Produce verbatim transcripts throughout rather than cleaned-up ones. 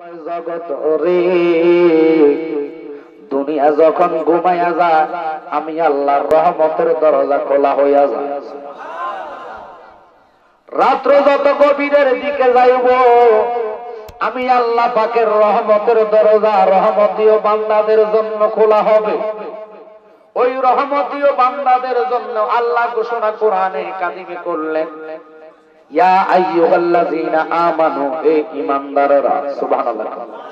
জগত রে দুনিয়া যখন ঘুমাইয়া যায় আমি আল্লাহর রহমতের দরজা খোলা হইয়া যায়। রাত্র যত গভীরের দিকে যাইব আমি আল্লাহ পাকের রহমতের দরজা রহমতীয় বান্দাদের জন্য খোলা হবে। ওই রহমতীয় বান্দাদের জন্য আল্লাহ ঘোষণা কোরআনে কারিমে করলেন, ইয়া আইয়ুহাল্লাযীনা আমানু, এ ঈমানদাররা। সুবহানাল্লাহ।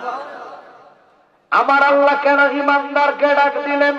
আমার আল্লাহ কেন ঈমানদারকে ডাক দিলেন?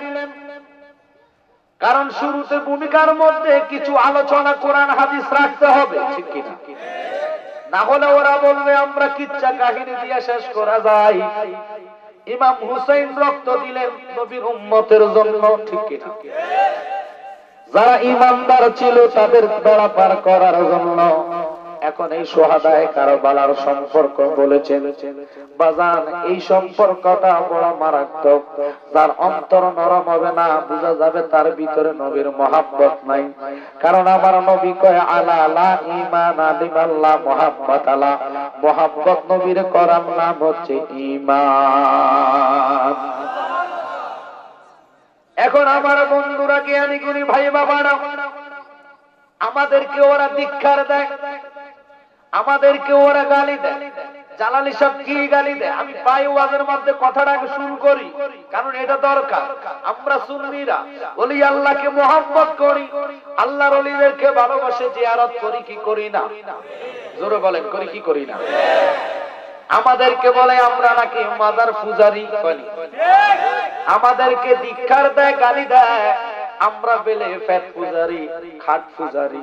কারণ শুরুতে ভূমিকার মধ্যে কিছু আলোচনা কোরআন হাদিস রাখতে হবে, ঠিক কি না? না হলে ওরা বলবে আমরা কিচ্ছা কাহিনী দিয়ে শেষ করা যায়। ইমাম হুসাইন রক্ত দিলেন নবীর উম্মতের জন্য, ঠিক কি না? যারা ঈমানদার ছিল তাদের বেড়া পার করার জন্য। এখন এই সোহাদায়ে কারবালার সম্পর্ক বলেছেন বাজান, এই সম্পর্কটা বড় মারাত্মক। যার অন্তর নরম হবে না বুঝা যাবে তার ভিতরে নবীর মহাব্বত নাই। কারণ আমার নবী কয় আলা লা ঈমান আলিমাল্লাহ মুহাব্বত আলা, মহাব্বত নবীর করার নাম হচ্ছে ঈমান। এখন আমার বন্ধুরা জ্ঞানী গুণী ভাই বাবারা, আমাদেরকে ওরা ধিক্কার দেয়, আমাদেরকে ওরা গালি দেয়। জালালি সাহেব কি গালি দেয়? আমি পাই ওয়াজের মধ্যে কথাটাকে শুরু করি, কারণ এটা দরকার। আমরা সুন্নিরা ওলি আল্লাহকে মহব্বত করি, আল্লাহর ওলিদেরকে ভালোবাসে, জিয়ারত করি কি করি না? জোরে বলেন, করি কি করি না? আমাদেরকে বলে আমরা নাকি মাজার পূজারি বলি, আমাদেরকে ধিক্কার দেয়, গালি দেয়। আমরা বেলে ফেট পূজারি, খাট পূজারি।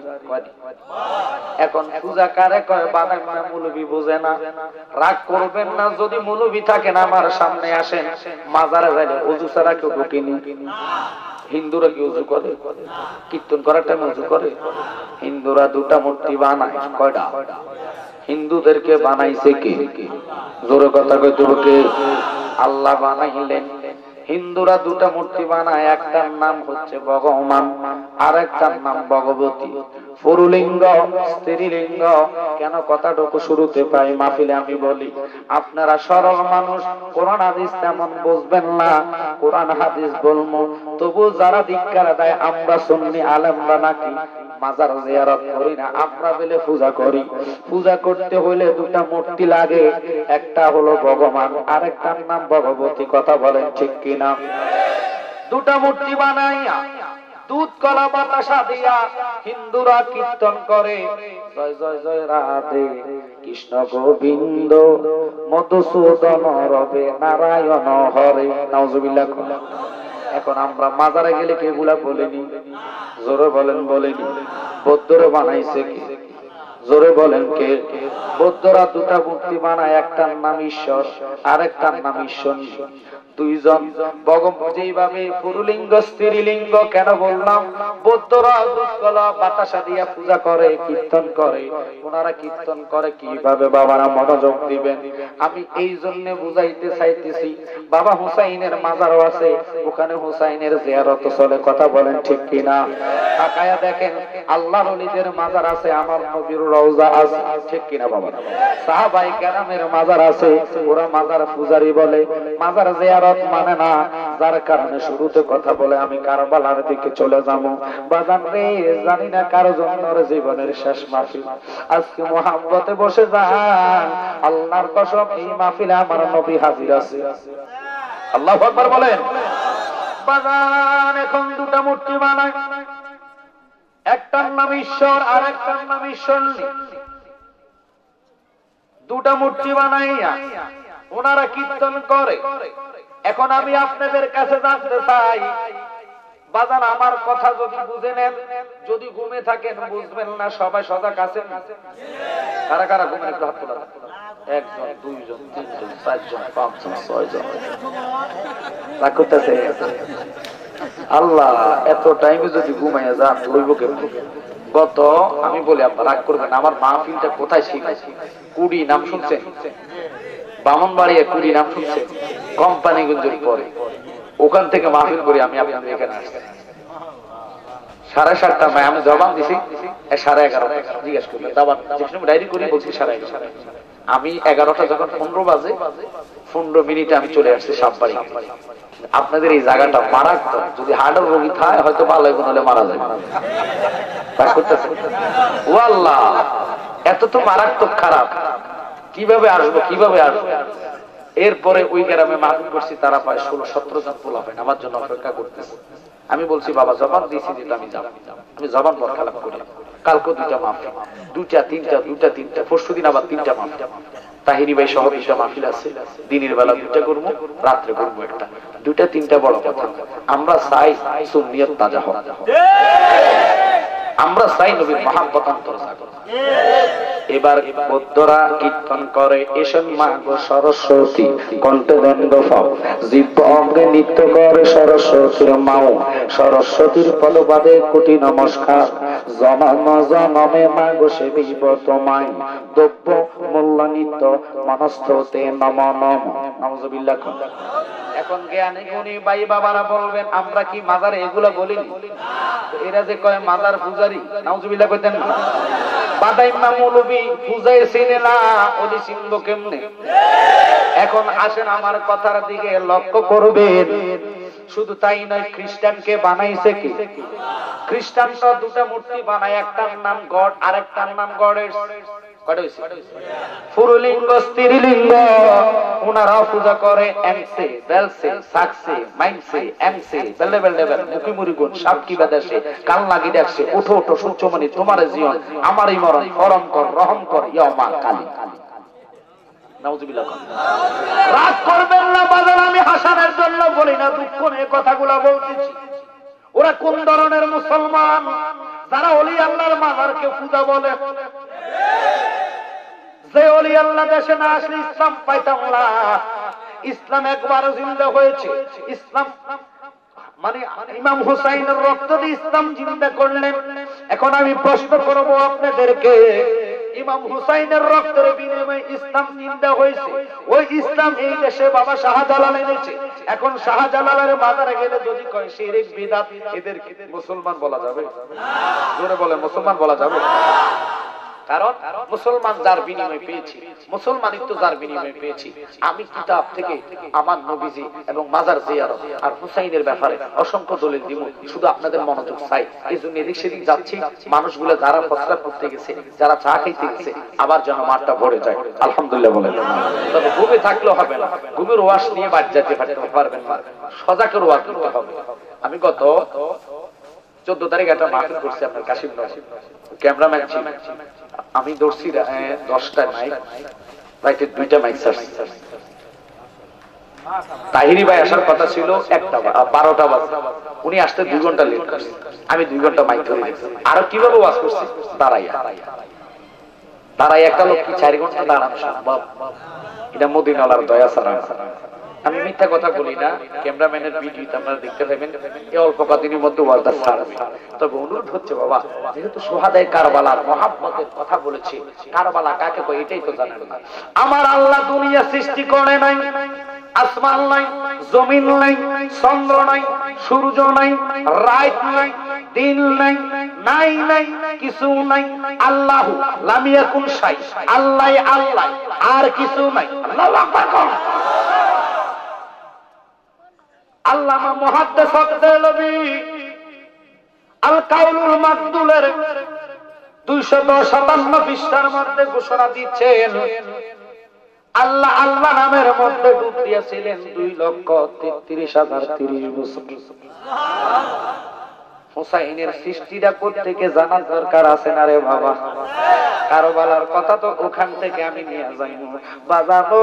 এখন পূজা কারে কয় বানাই না, মৌলবি বোঝে না। রাগ করবেন না, যদি মৌলবি থাকেন আমার সামনে আসেন। মাজারে যাইলে ওযু ছাড়া কেউ ঢোকেনি। হিন্দুরা কি ওযু করে? কীর্তন করার টাইম ওযু করে? হিন্দুরা দুটা মূর্তি বানায়, কয়টা? হিন্দুদেরকে বানাইছে কে? জোরে কথা কইতে হবে। আল্লাহ বানাইলেন। হিন্দুরা দুটা মূর্তি বানায়, একটার নাম হচ্ছে ভগবান আর একটার নাম ভগবতী। পুরুলিঙ্গ স্ত্রীলিঙ্গ। কেন কথাটুকু শুরুতে পাই মাহফিলে আমি বলি, আপনারা সরল মানুষ, কোরআন হাদিস তেমন বুঝবেন না। কোরআন হাদিস বলবো, তবু যারা ধিক্কার দেয় আমরা সুন্নি আলেমরা নাকি মাজার জিয়ারত করি না, আমরা বেলে পূজা করি। পূজা করতে হইলে দুটা মূর্তি লাগে, একটা হলো ভগবান আর একটার নাম ভগবতী। কথা বলেন ঠিক কিনা? দুটা মূর্তি বানাইয়া দুধ কলা বাতাসা দিয়া হিন্দুরা কীর্তন করে, জয় জয় জয় রাধে কৃষ্ণ গোবিন্দ মধুসূদন রবে নারায়ণ হরে, নাউজুবিল্লাহ। এখন আমরা মাজারে গেলে কে এগুলা বলেনি? জোরে বলেন, বলেনি। বৌদ্ধরা বানাইছে কে? জোরে বলেন কে? বৌদ্ধরা দুটা মূর্তি বানায়, একটার নাম ঈশ্বর আর একটার নাম ঈশ্বর। দুইজন ভগবান। যেইভাবে পুরুলিঙ্গ স্ত্রীলিঙ্গ কেন বললাম? বৌদ্ধরা দুধকলা বাতাসা দিয়া পূজা করে, কীর্তন করে। ওনারা কীর্তন করে কিভাবে? বাবারা মনোযোগ দিবেন, আমি এই জন্য বুঝাইতে চাইতেছি। বাবা হুসাইনের মাজারও আছে, ওখানে হুসাইনের জিয়ারত চলে। কথা বলেন ঠিক কিনা? তাকায়া দেখেন আল্লাহর ওলিদের মাজার আছে, আমার নবীর রওজা আছে, ঠিক কিনা বাবা? সাহাবায়ে কেরামের মাজার আছে, ওরা মাজার পূজারি বলে, মাজার জিয়ারত মানে না। যার কারণে শুরুতে কথা বলে আমি কারবালার দিকে চলে যাবো। বাজান রে, জানি না কারো জন্য জীবনের শেষ মাহফিল। আজকে মুহাব্বতে বসে যান, আল্লাহর কসম এই মাহফিলে আমার নবী হাজির আছে। আল্লাহু আকবার বলেন। বাজান এখন দুটা মূর্তি বানায়, একটার নাম ঈশ্বর আর একটার নাম ঈশ্বরনী। দুটা মূর্তি বানাইয়া ওনারা কীর্তন করে। এখন আমি আপনাদের কাছে জানতে চাই, বাজান আমার কথা যদি বুঝে নেন, যদি ঘুমে থাকেন বুঝবেন না, সবাই সজাগ আছেন? কারা কারা ঘুমে? একটু হাত তোলা। একজন, দুইজন, তিনজন, চারজন, পাঁচজন, ছয়জন। রাগ করতেছে? আল্লাহ, এত টাইমে যদি ঘুমাইয়া যান লইব কেমন? গত আমি বলি, আপনার রাগ করবেন, আমার মাহফিলটা কোথায় শিখাইছি? কুড়ি নাম শুনছেন? বামনবাড়িয়া কুড়ি নাম শুনছেন? কোম্পানিগঞ্জের পরে ওখান থেকে মাহফিল করি আমি আপনাদের এখানে আসছি। সাড়ে সাতটা আমি জবান দিছি, সাড়ে এগারো জিজ্ঞেস করবেন। ডায়েরি করি বলছি সাড়ে এগারো। আমি এগারোটা যখন পনেরো বাজে পনেরো মিনিটে আমি চলে আসছি সাববাড়ি। আপনাদের এই জায়গাটা মারাত্মক, যদি হার্টের রোগী থাকে হয়তো ভালো হলে মারা যায়। ও আল্লাহ, এত তো মারাত্মক খারাপ, কিভাবে আসবো কিভাবে আসবো? এরপরে ওই গ্রামে মাহফিল করছি, তারা প্রায় ষোলো সতেরো জন পোলা হয় আমার জন্য অপেক্ষা করতেছে। আমি বলছি বাবা জবান দিয়েছি যে আমি যাবো, আমি জবান পর খেলাপ করি। কালকে দুইটা মাহফিল, দুইটা তিনটা দুইটা তিনটা পরশু দিন আবার তিনটা মাহফিল। তাহিরি ভাই সহ দুইটা মাহফিল আছে, দিনের বেলা দুইটা করবো, রাত্রে করবো একটা। দুইটা তিনটা বড় কথা, আমরা চাই সুন্নিয়ত তাজা হোক, আমরা চাই নবীর মহাব্বত অন্তর জাগরণ। এবার বৌদ্ধরা কীর্তন করে এসন মা গো সরস্বতী, কণ্ঠে দণ্ড ফাও, জীব অঙ্গে নৃত্য করে সরস্বতীর মাও, সরস্বতীর পদবাদে কোটি নমস্কার, জনম জনমে মা গো সেবিব তোমায়, দ্রব্য মূল্য নিত্য মনস্থতে নম নম। নাউজুবিল্লাহ। এখন জ্ঞানী গুণী ভাই বাবারা বলবেন আমরা কি মাজারে এগুলা বলিনি? এরা যে কয় মাজার পূজারি, নাউজুবিল্লাহ কইতেন না? বাদাইমা মৌলবী পূজায় চিনে না, ওলি চিনব কেমনে? এখন আসেন আমার কথার দিকে লক্ষ্য করবেন। শুধু তাই নয়, খ্রিস্টানকে বানাইছে কি? খ্রিস্টানরা দুটা মূর্তি বানায়, একটার নাম গড আর একটার নাম গডেস। পুরুলিঙ্গ স্ত্রীলিঙ্গ ওনারা পূজা করে, এনসে বেলসে সাকসে মাইনসে এমসে বেলে বেলে বেলে মুখি মুড়ি গুণ সাপ কি বাদাসে কাল লাগি দেখছে, ওঠো ওঠো সূর্যমণি তোমার জীবন আমারই মরণ, ফরম কর রহম কর ইয়া মা কালী। নাউজুবিল্লাহ। রাগ করবেন না বাজার, আমি হাসানের জন্য বলি না, দুঃখ নিয়ে কথাগুলো বলতেছি। ওরা কোন ধরনের মুসলমান? যারা ওলি আল্লাহর মাজারকে পূজা বলে। যে ওলি আল্লাহ দেশে না আসলে ইসলাম পাইতাম না। ইসলাম একবারও জিন্দা হয়েছে। ইসলাম মানে ইমাম হুসাইনের রক্ত দিয়ে ইসলাম জিন্দা করলেন। এখন আমি প্রশ্ন করবো আপনাদেরকে, ইমাম হুসাইনের রক্তের বিনিময়ে ইসলাম জিন্দা হয়েছে, ওই ইসলাম এই দেশে বাবা শাহজালাল এনেছে। এখন শাহজালালের মাজারে গেলে যদি কয় শিরক বিদআত, এদেরকে মুসলমান বলা যাবে? জোরে বলে মুসলমান বলা যাবে? কারণ মুসলমান যার বিনিময় পেয়েছি, মুসলমানিত্ব যার বিনিময় পেয়েছি। আমি কিতাব থেকে আমার নবীজি এবং মাজার জিয়ারত আর হুসাইনের ব্যাপারে অসংখ্য দলিল দিব, শুধু আপনাদের মনোযোগ চাই। এই জন্য এদিক সেদিক যাচ্ছি, মানুষগুলো যারা ফসলা করতে গেছে, যারা চা খাইতে গেছে, আবার যেন মাঠটা ভরে যায়। আলহামদুলিল্লাহ বলেন। তবে ঘুমে থাকলেও হবে না, ঘুমের ওয়াশ নিয়ে বাড়ি যেতে পারবেন না, সজাগের ওয়াশ করতে হবে। আমি গত চোদ্দ তারিখ একটা মাহফিল করছি আপনার কাশিম নগর, ক্যামেরাম্যান ছিল আমি, ধরছি দশটা মাইক, রাইতে দুইটা মাইক ছাড়ছি। তাহিরি ভাই আসার কথা ছিল একটা বারোটা বাজে, উনি আসতে দুই ঘন্টা লেট করছে। আমি দুই ঘন্টা মাইক ধরে দিচ্ছি। আরো কিভাবে ওয়াজ করছি? দাঁড়াইয়া দাঁড়াই একটা লোক কি চার ঘন্টা দাঁড়ানো সম্ভব? এটা মদিনাওয়ালার দয়া ছাড়া। আমি মিথ্যা কথা বলি না, ক্যামেরাম্যানের ভিডিওতে আপনারা দেখতে পাবেন এই অল্প কদিনের মধ্যে ওয়াজটা ছাড়বে। তবে অনুরোধ হচ্ছে বাবা, যেহেতু সুহাদায়ে কারবালার মহাব্বতের কথা বলেছি, কারবালা কাকে কয় এটাই তো জানেন না। আমার আল্লাহ দুনিয়া সৃষ্টি করে নাই, আসমান নাই, জমিন নাই, চন্দ্র নাই, সূর্য নাই, রাত নাই, দিন নাই, নাই নাই কিছু নাই। আল্লাহ লাম ইয়াকুন শাই, আল্লাহ আল্লাহ, আর কিছু নাই। আল্লাহু আকবার। আল্লামা মুহাদ্দিস আদ-দেলভী আল কাউলুল মাকদুলের দুইশত সাতান্ন পৃষ্ঠার মধ্যে ঘোষণা দিচ্ছেন, আল্লাহ আল্লাহ নামের মধ্যে ডুব দিয়েছিলেন দুই লক্ষ তেত্রিশ হাজার তিরিশ বছর। হুসাইনের সৃষ্টিটা কোত্থেকে জানার দরকার আছে না রে বাবা? কারবালার কথা তো ওখান থেকে আমি নিয়ে যাই বাজাবো।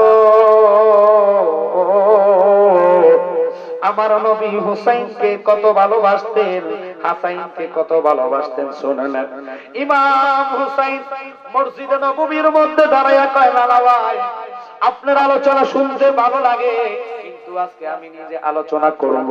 আমার নবী হুসাইনকে কত ভালোবাসতেন, হাসাইনকে কত ভালোবাসতেন শুনেন। ইমাম হুসাইন মসজিদে নববীর মধ্যে দাঁড়াইয়া কয়, লালা ভাই আপনার আলোচনা শুনতে ভালো লাগে, কিন্তু আজকে আমি নিজে আলোচনা করব।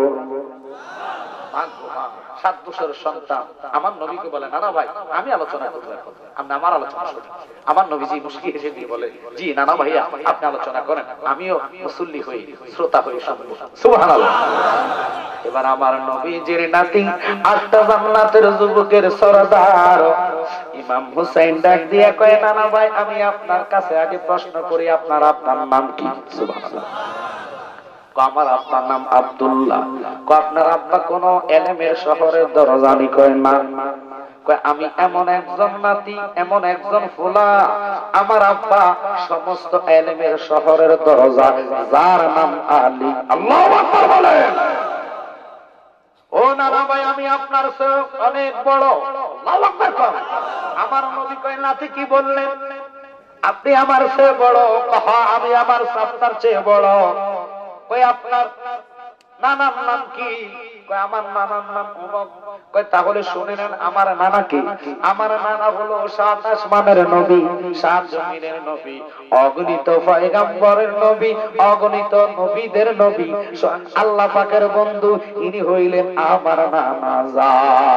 সাত বছরের সন্তান আমার নবীকে বলে, নানা ভাই আমি আলোচনা করবো, আপনি আমার আলোচনা শুনুন। আমার নবীজি মুস্কি হেসে দিয়ে বলে, জি নানা ভাইয়া আপনি আলোচনা করেন, আমিও মুসল্লি হই, শ্রোতা হই শুনবো। সুবহানাল্লাহ। এবার আমার নবীজির নাতি আটটা জান্নাতের যুবকের সরদার ইমাম হুসাইন ডাক দিয়া কয় নানা ভাই আমি আপনার কাছে আগে প্রশ্ন করি আপনার আপনার নাম কি? সুবহানাল্লাহ। আমার আব্বার নাম আব্দুল্লাহ। আপনার আব্বা কোন এলেমের শহরের দরজানি? কয় না। আমি এমন একজন নাতি এমন একজন ফুলা আমার আব্বা সমস্ত এলেমের শহরের দরজা যার নাম আলী। আল্লাহু আকবার বলেন। ও নানা ভাই আমি আপনার চেয়ে অনেক বড়। আল্লাহু আকবার কর। আমার নবী কয় নাতি কি বললেন? আপনি আমার চেয়ে বড়। কহা আমি আমার আপনার চেয়ে বড়। কই আপনার নানার নাম কি? কই আমার নানার নাম অমুক। কই তাহলে শুনে নেন আমার নানা কি? আমার নানা হলো সাত আসমানের নবী, সাত জমিনের নবী, অগণিত পয়গম্বরের নবী, অগণিত নবীদের নবী, আল্লাহ পাকের বন্ধু, ইনি হইলেন আমার নানা যা।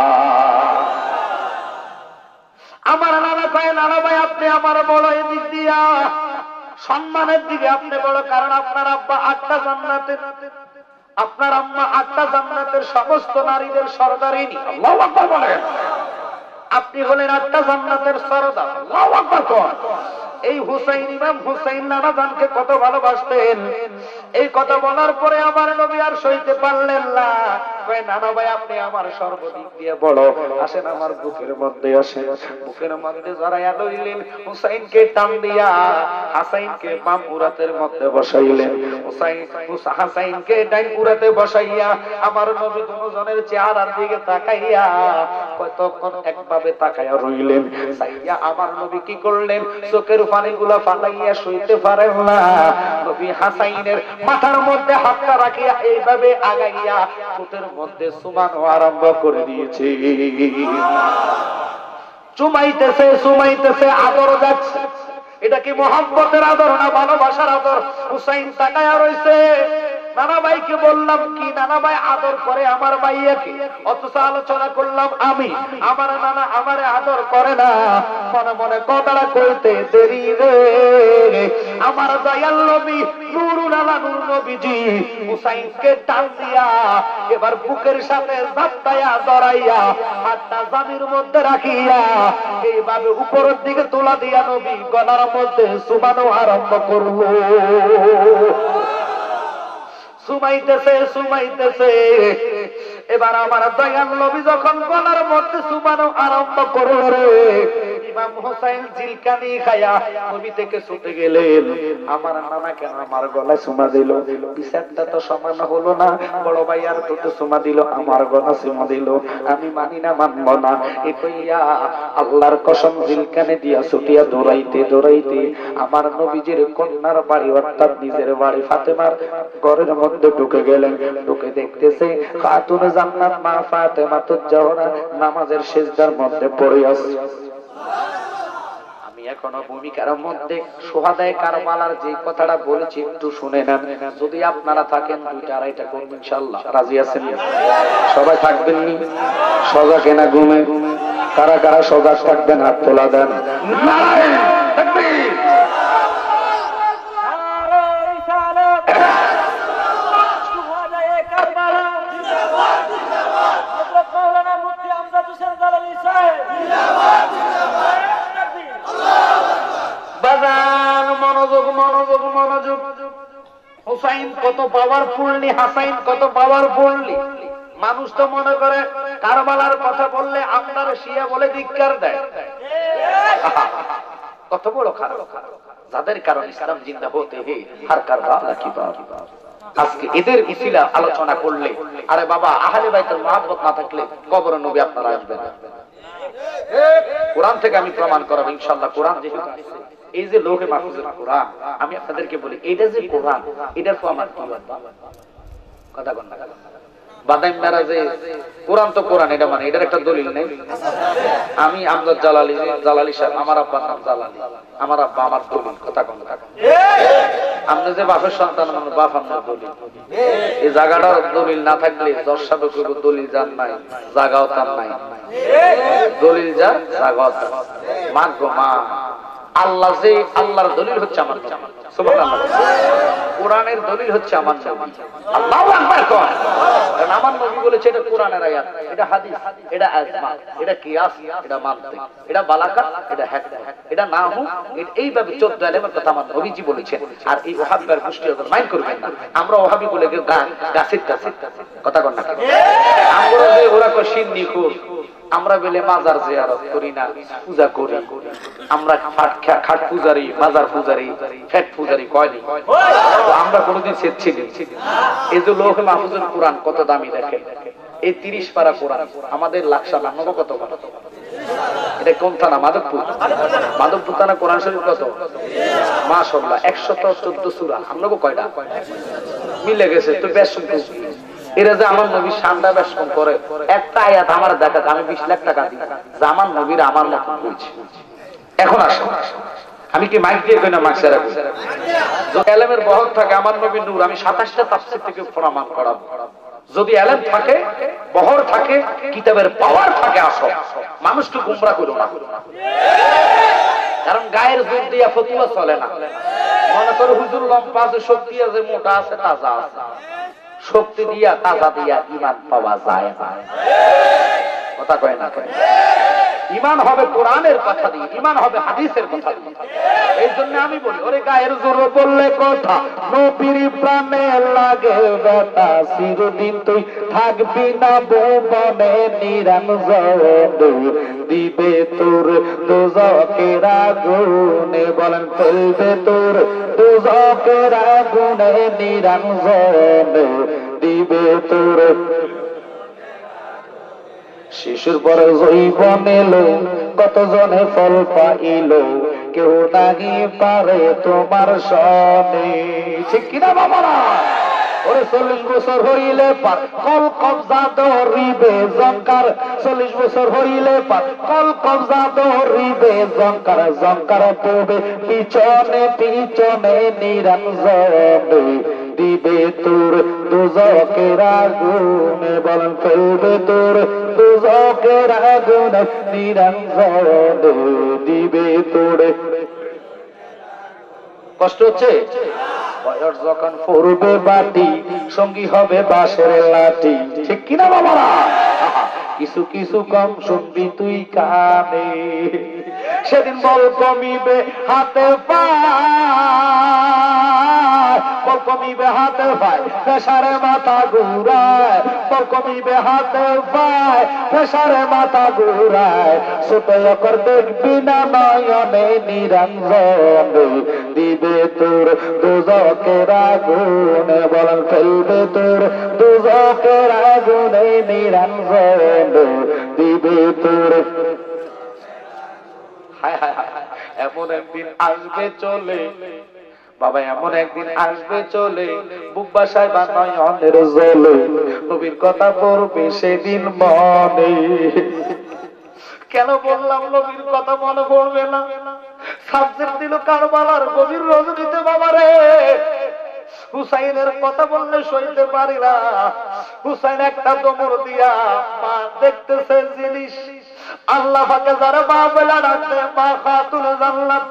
আমার নানা কয় নানা ভাই আপনি আমার বড় এদিক দিয়া সম্মানের দিকে আপনি বড়, কারণ আপনার আব্বা আটটা জান্নাতের, আপনার আম্মা আটটা জান্নাতের সমস্ত নারীদের সরদারিনী। আল্লাহু আকবার বলেন। আপনি হলেন আটটা জান্নাতের সরদার। আল্লাহু আকবার কর। এই হুসাইন ইমাম হুসাইন নানা জানকে কত ভালোবাসতেন। এই কথা বলার পরে আমার নবী আর সইতে পারলেন না। কয় নানা ভাই আপনি আমার সর্বদিক দিয়ে বড়, আসেন আমার বুকের মধ্যে আসেন। বুকের মধ্যে জড়াইয়া লইলেন। হুসাইনকে টান দিয়া হাসাইনকে বাম উরাতের মধ্যে বসাইলেন। হুসাইন হাসাইনকে ডাইন উরাতে বসাইয়া আমার নবী দুজনের চেহারার দিকে তাকাইয়া কতক্ষণ একভাবে তাকাইয়া রইলেন। সাইয়া আমার নবী কি করলেন? চোখের পানিগুলা ফালাইয়া সইতে পারেন না। নবী হাসাইনের মাথার মধ্যে হাতটা রাখিয়া এইভাবে আগাইয়া ঠোঁটের মধ্যে চুমানো আরম্ভ করে দিয়েছে। চুমাইতেছে চুমাইতেছে আদর যাচ্ছে। এটা কি মোহাম্মতের আদর না ভালোবাসার আদর? হুসাইন তাকায়া রইছে। নানা ভাইকে বললাম কি? নানা ভাই আদর করে আমার ভাইয়াকে, অথচ আলোচনা করলাম আমি। আমার নানা আমারে আদর করে না। মনে মনে কথাটা কইতে দেরি রে আমার দয়াল নবী নূরুল আলা নূর নবীজি হুসাইনকে টান দিয়া এবার বুকের সাথে ধাক্কায়া জড়াইয়া হাতটা জামির মধ্যে রাখিয়া এইভাবে উপরের দিকে তোলা দিয়া নবী গলার মধ্যে চুমানো আরম্ভ করলো। সুমাইতেছে সুমাইতেছে। এবার আমার দয়াল নবী যখন গলার মধ্যে চুমানো আরম্ভ করলো রে, ইমাম হুসাইন জিলকানি খায়া নবী থেকে ছুটে গেলেন। আমার নানা কেন আমার গলায় চুমা দিল? বিচারটা তো সমান হলো না। বড় ভাই আর তোতে চুমা দিল, আমার গলা চুমা দিল। আমি মানি না, মানব না। এ কইয়া আল্লাহর কসম জিলকানি দিয়া ছুটিয়া দৌড়াইতে দৌড়াইতে আমার নবীজির কন্যার বাড়ি অর্থাৎ নিজের বাড়ি ফাতেমার ঘরের মধ্যে ঢুকে গেলেন। ঢুকে দেখতেছে খাতুন জান্নাত মা ফাতেমাতুজ জাহরা নামাজের সিজদার মধ্যে পড়ে আছে। আমি এখনো ভূমিকার মধ্যে সুহাদায়ে কারবালার যে কথাটা বলেছি একটু শুনে নেন। যদি আপনারা থাকেন দুইটা আড়াইটা করবেন ইনশাআল্লাহ। রাজি আছেন? সবাই থাকবেন নি? সজাগ না ঘুমে? কারা কারা সজাগ থাকবেন হাত তোলা দেন। নারায়ে তাকবীর। মনোযোগ মনোযোগ মনোযোগ। হুসাইন কত পাওয়ারফুললি, হাসাইন কত পাওয়ারফুললি। মানুষ তো মনে করে কারবালার কথা বললে আপনার শিয়া বলে ধিক্কার দেয়। কত বড় খারাপ যাদের কারণে ইসলাম জিন্দা হতে হে হার কারবালা কি বাত। আজকে এদের ইসিলা আলোচনা করলে আরে বাবা আহলে বাইতের মহব্বত না থাকলে কবর নবী আপনারা আসবেন। কোরআন থেকে আমি প্রমাণ করাবো ইনশাআল্লাহ। কোরআন যেহেতু এই যে লোহে মাহফুজের কোরআন, আমি আপনাদেরকে বলি এটা যে কোরআন এটার প্রমাণ কি? কথা কন না বাদাম মেরা যে কোরআন তো কোরআন, এটা মানে এটার একটা দলিল নেই। আমি আমজাদ জালালি জালালি সাহেব, আমার আব্বার নাম জালালি, আমার আব্বা আমার দলিল। কথা কন না আপনি যে বাপের সন্তান আমার বাপ আমার দলিল। এই জায়গাটার দলিল না থাকলে দশ সাবেক দলিল যান নাই, জাগাও তার নাই। দলিল যা জাগাও তার মাগো মা। আল্লাহ যে আল্লাহর দলিল হচ্ছে আমার। সুবহানাল্লাহ। কোরআনে কোরআনের দলিল হচ্ছে আমার নবী। আল্লাহু আকবার কোন, কারণ আমার নবী বলেছে এটা কোরআনের আয়াত, এটা হাদিস, এটা আজমা, এটা কিয়াস, এটা মানতিক, এটা বালাগাত, এটা হিকমত, এটা নাহু, এইভাবে চোদ্দ এলেমের কথা আমার নবীজি বলেছেন। আর এই ওহাবিদের গোষ্ঠী ওদের মাইন্ড করবেন না, আমরা ওহাবি বলে গাছের কাছে কথা কর না, আমরা যে ওরা কো সিন্নি খুর, আমরা বলে মাজার জিয়ারত করি না, পূজা করি, আমরা খাট পূজারি, মাজার পূজারি, ফ্যাট পূজারি কয়নি, আমরা কোনোদিন সেচ্ছি দিন। এই যে লোহে মাহফুজুল কোরআন কত দামি দেখেন, এই তিরিশ পারা কোরআন আমাদের লাকসা নাম কত বড়, এটা কোন থানা? মাধবপুর। মাধবপুর থানা কোরআন শরীফ কত? মাশাআল্লাহ একশত চোদ্দ সূরা। আমরা কয়টা মিলে গেছে তো বেশ শুনতে। এরা যে আমার নবীর শানটা বেশ কম করে, একটা আয়াত আমার দেখা আমি বিশ লাখ টাকা দিই যে আমার নবীর আমার মতো বলছে। এখন আসো, আমি কি মাইক দিয়ে কই না মাকসারা যদি এলেমের বহর থাকে আমার নবীর নূর আমি সাতাশটা তাফসীর থেকে প্রমাণ করাবো। যদি এলেম থাকে, বহর থাকে, কিতাবের পাওয়ার থাকে, আসো মানুষকে গুমরা করো না, কারণ গায়ের জোর দিয়া ফতুয়া চলে না। মনে করো হুজুর লম্বা আছে, শক্তি আছে, মোটা আছে, তাজা আছে, শক্তি দিয়া তাজা দিয়া ঈমান পাওয়া যায় না, কথা কয় না। ঈমান হবে কোরআনের কথা দিয়ে, ঈমান হবে হাদিসের কথা দিয়ে। এই জন্য আমি বলি ওরে গায়ের জোর বললে কথা, নবীর প্রাণে লাগে ব্যথা, চিরদিন তুই থাকবি না ভুবনে নিরঞ্জনে, দিবে তোর দোজখের আগুনে, বলেন ফেলবে তোর দোজখের আগুনে নিরঞ্জনে, দিবে তোর। শিশুর পরে জৈবন এলো, কত জনে ফল পাইল, কেউ নাহি পারে তোমার সনে, ঠিক কিনা বাবারা? ওরে চল্লিশ বছর হইলে পার কল কবজা ধরিবে জঙ্কার, চল্লিশ বছর হইলে পার কল কবজা ধরিবে জঙ্কার, জঙ্কার পড়বে পিছনে পিছনে নিরঞ্জনে, দিবে তোর দোজখের আগুনে, বলেন ফেলবে তোর দোজখের আগুনে নিরঞ্জনে, দিবে তোর। কষ্ট হচ্ছে? বয়স যখন পড়বে বাটি, সঙ্গী হবে বাঁশের লাঠি, ঠিক কিনা বাবারা? কিছু কিছু কম শুনবি তুই কানে, সেদিন বল কমিবে হাতে পায়, বল কমিবে হাতে পায়, পেশারে মাথা ঘুরায়, বল কমিবে হাতে পায়, পেশারে মাথা ঘুরায়, ছোট কর দেখবি না নয়নে নিরঞ্জনে, দিবে তোর দোজখের আগুনে, বলেন ফেলবে তোর দোজখের আগুনে নিরঞ্জনে, দিবে তোর। হায় হায় হায়, এমন একদিন আসবে চলে বাবা, এমন একদিন আসবে চলে, বুক বাসায় বা নয়নের জলে, নবীর কথা পড়বে সেদিন মনে। কেন বললাম নবীর কথা মনে পড়বে না? সাবজেক্ট দিল কারবালার গভীর রজনীতে বাবা রে, হুসাইনের কথা বললে সইতে পারি না। হুসাইন একটা দমর দিয়া মা দেখতেছে জিনিস, আল্লাহ পাকে যারা মা বলে ডাকতে, মা খাতুন জান্নাত,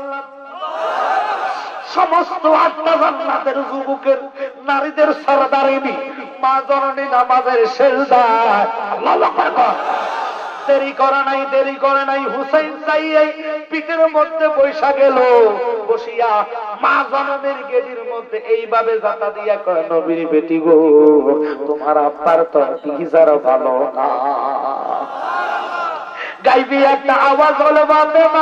সমস্ত আটটা জান্নাতের যুবকের নারীদের সরদারিনী মা জননী নামাজের সেজদায়। আল্লাহু আকবার। দেরি করে নাই, দেরি করে নাই, হুসাইন চাইয়ে পিঠের মধ্যে বৈশা গেল, বসিয়া মা জননীর গেদির মধ্যে এইভাবে জাতা দিয়া কয়, নবীর বেটি গো, তোমার আব্বার তো বিচার ভালো না। গাইবি একটা আওয়াজ হলে বাঁধে না,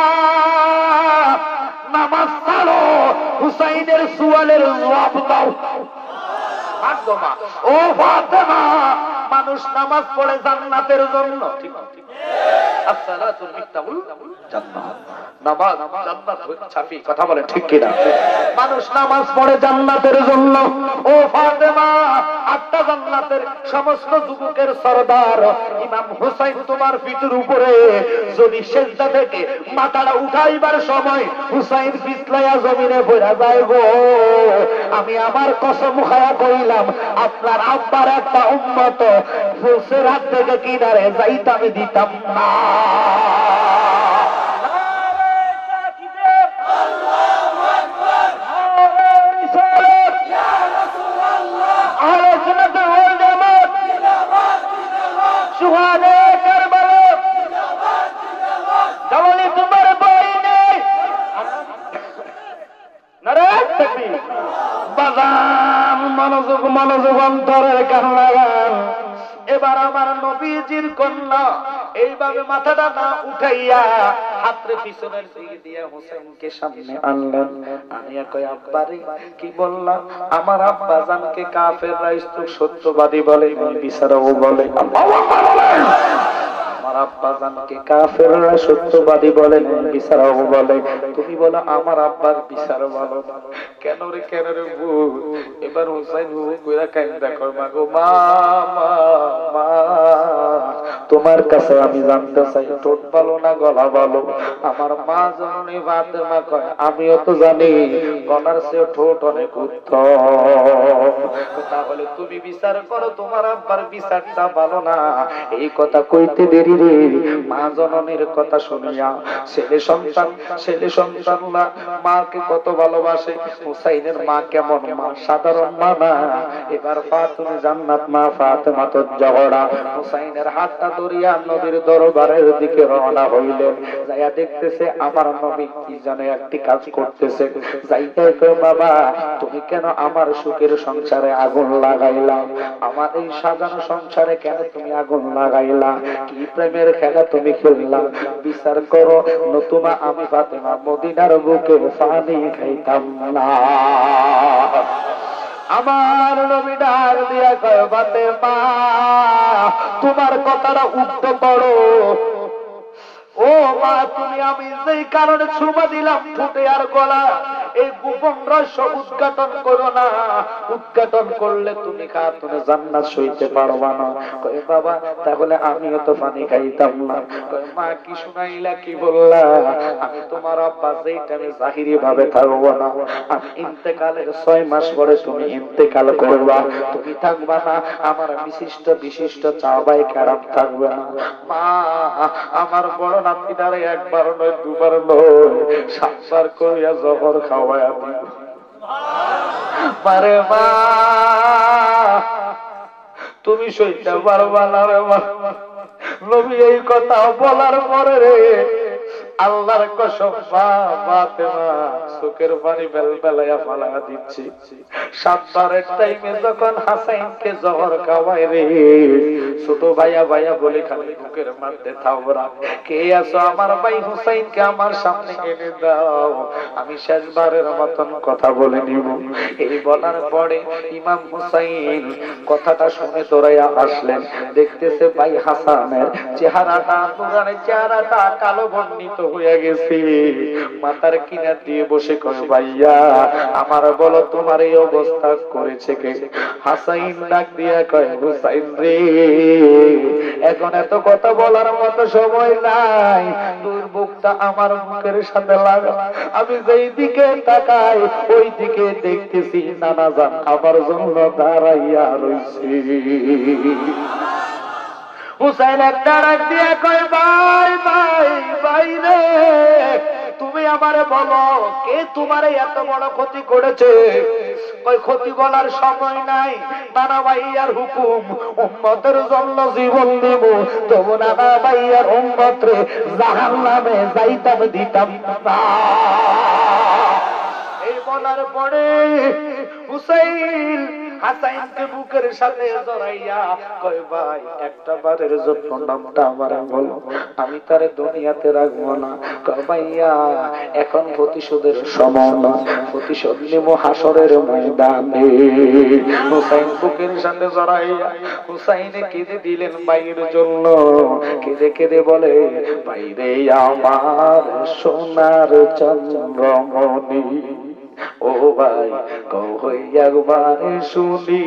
নামাজ ছাড়ো, হুসাইনের সুয়ালের জবাব দাও। ও ফাতেমা, মানুষ নামাজ পড়ে জান্নাতের জন্য, ঠিক ঠিক, আসসালাতুল মিফতাহুল জান্নাত, নামাজ জান্নাত চাবি, কথা বলেন ঠিক কিনা? মানুষ নামাজ পড়ে জান্নাতের জন্য। ও ফাতেমা, আটটা জান্নাতের সমস্ত যুবকের সরদার ইমাম হুসাইন তোমার পিঠের উপরে যদি সেজদা থেকে মাথাটা উঠাইবার সময় হুসাইন পিছলাইয়া জমিনে পড়া যায় গো, আমি আমার কসম খায়া কইলাম আপনার আব্বার একটা উম্মত ফুলসের হাত থেকে কিনারে যাইতাম দিতাম না। মনোযোগ মনোযোগ অন্তরের কান লাগান। এবার আমার নবীজির কন্যা এইভাবে মাথাটা না উঠাইয়া হাতরে পিছনের দিকে দিয়ে হোসেনকে সামনে আনলেন। আনিয়া কয় আব্বারে কি বললাম? আমার আব্বা জানকে কাফেররা সত্যবাদী বলে, বিচারও বলে। আমার আব্বা জানকে কাফেররা সত্যবাদী বলে, বিচারও বলে। তুমি বলো আমার আব্বার বিচার বলো। কেন রে কেন রে ভুল? এবার হোসেন হু কইরা কাইন্দা কর, মা গো মা মা, তোমার কাছে আমি জানতে চাই ঠোঁট বলো না গলা বলো? আমার মা জননী ফাতেমা কয় আমিও তো জানি গলার চেয়ে ঠোঁট অনেক উত্তম। তাহলে তুমি বিচার করো, তোমার আব্বার বিচারটা ভালো না। এই কথা কইতে দেরি রে মা জননীর কথা শুনিয়া ছেলে সন্তান ছেলে সন্তান না মাকে কত ভালোবাসে। হুসাইনের মা কেমন মা? সাধারণ মা না। এবার ফাতেমা জান্নাত মা ফাতেমা তো জহরা হুসাইনের হাতটা ধরিয়া নবীর দরবারের দিকে রওনা হইলেন। যাইয়া দেখতেছে আমার নবী কি জানে একটি কাজ করতেছে। যাইতে কয় বাবা তুমি কেন আমার সুখের সংসারে আগুন লাগাইলা? আমার এই সাজানো সংসারে কেন তুমি আগুন লাগাইলা? কি প্রেমের খেলা তুমি খেললা? বিচার করো, নতুবা আমি ফাতেমা মদিনার বুকে পানি খাইতাম না। আমার নবী ডাক দিয়া কয় ফাতেমা তোমার কথাটা উল্টো করো। ও মা তুমি আমি যেই কারণে ছুমা দিলাম ঠোঁটে আর গলা, এই গোপন রহস্য উদ্ঘাটন করো না। উদ্ঘাটন করলে তুমি খাতুনে জান্নাত সইতে পারবা না। কয় বাবা তাহলে আমিও তো পানি খাইতাম না। কয় মা কি শুনাইলা, কি বললা? আমি তোমার আব্বা যেই টাইমে জাহিরি ভাবে থাকবো না, আমি ইন্তেকালের ছয় মাস পরে তুমি ইন্তেকাল করবা, তুমি থাকবা না। আমার বিশিষ্ট বিশিষ্ট চাওবাই কারাম থাকবে না। মা আমার বড় নাতিটারে একবার নয় দুবার নয় সাতবার করিয়া জহর খাওয়াইয়া দিল। মারে মা তুমি সইতে পারবা না রে মা। নবী এই কথা বলার পরে রে আল্লাহর কসম মা ফাতেমা চোখের পানি বেলবেলাইয়া ফালাইয়া দিচ্ছি। সাতবারের টাইমে যখন হাসাইনকে জহর খাওয়াই রে ছোট ভাইয়া ভাইয়া বলে খালি বুকের মধ্যে থাবরা, কে আছো? আমার ভাই হুসাইনকে আমার সামনে এনে দাও, আমি শেষবারের মতন কথা বলে নিব। এই বলার পরে ইমাম হুসাইন কথাটা শুনে দৌড়াইয়া আসলেন। দেখতেছে ভাই হাসানের চেহারাটা নুরানের চেহারাটা কালো বর্ণিত হয়ে গেছে। মাথার কিনা দিয়ে বসে কয় ভাইয়া আমার বলো তোমার এই অবস্থা করেছে কে? হাসাইন ডাক দিয়া কয় হুসাইন রে এখন এত কথা বলার মতো সময় নাই, তোর বুকটা আমার বুকের সাথে লাগা। আমি যেই দিকে তাকাই ওই দিকে দেখতেছি নানা জান আমার জন্য দাঁড়াইয়া রইছে। হুসাইন একটা ডাক দিয়া কয় ভাই ভাই ভাই রে তুমি আমারে বলো কে তোমারে এত বড় ক্ষতি করেছে? কই ক্ষতি বলার সময় নাই, নানা ভাইয়ার হুকুম উম্মতের জন্য জীবন দেব, তবু নানা ভাইয়ার উম্মত রে জাহান্নামে যাইতাম দিতাম না। এই বলার পরে হুসাইন হাসাইনকে বুকের সাথে জড়াইয়া কয় ভাই একটা বারের জন্য নামটা আমার বলো, আমি তারে দুনিয়াতে রাখবো না। কয় ভাইয়া এখন প্রতিশোধের সময় না, প্রতিশোধ নেব হাসরের ময়দানে। হুসাইন বুকের সাথে জড়াইয়া হুসাইনে কেঁদে দিলেন ভাইয়ের জন্য। কেঁদে কেঁদে বলে ভাইরে আমার সোনার চন্দ্রমণি, ও ভাই কই একবার শুনি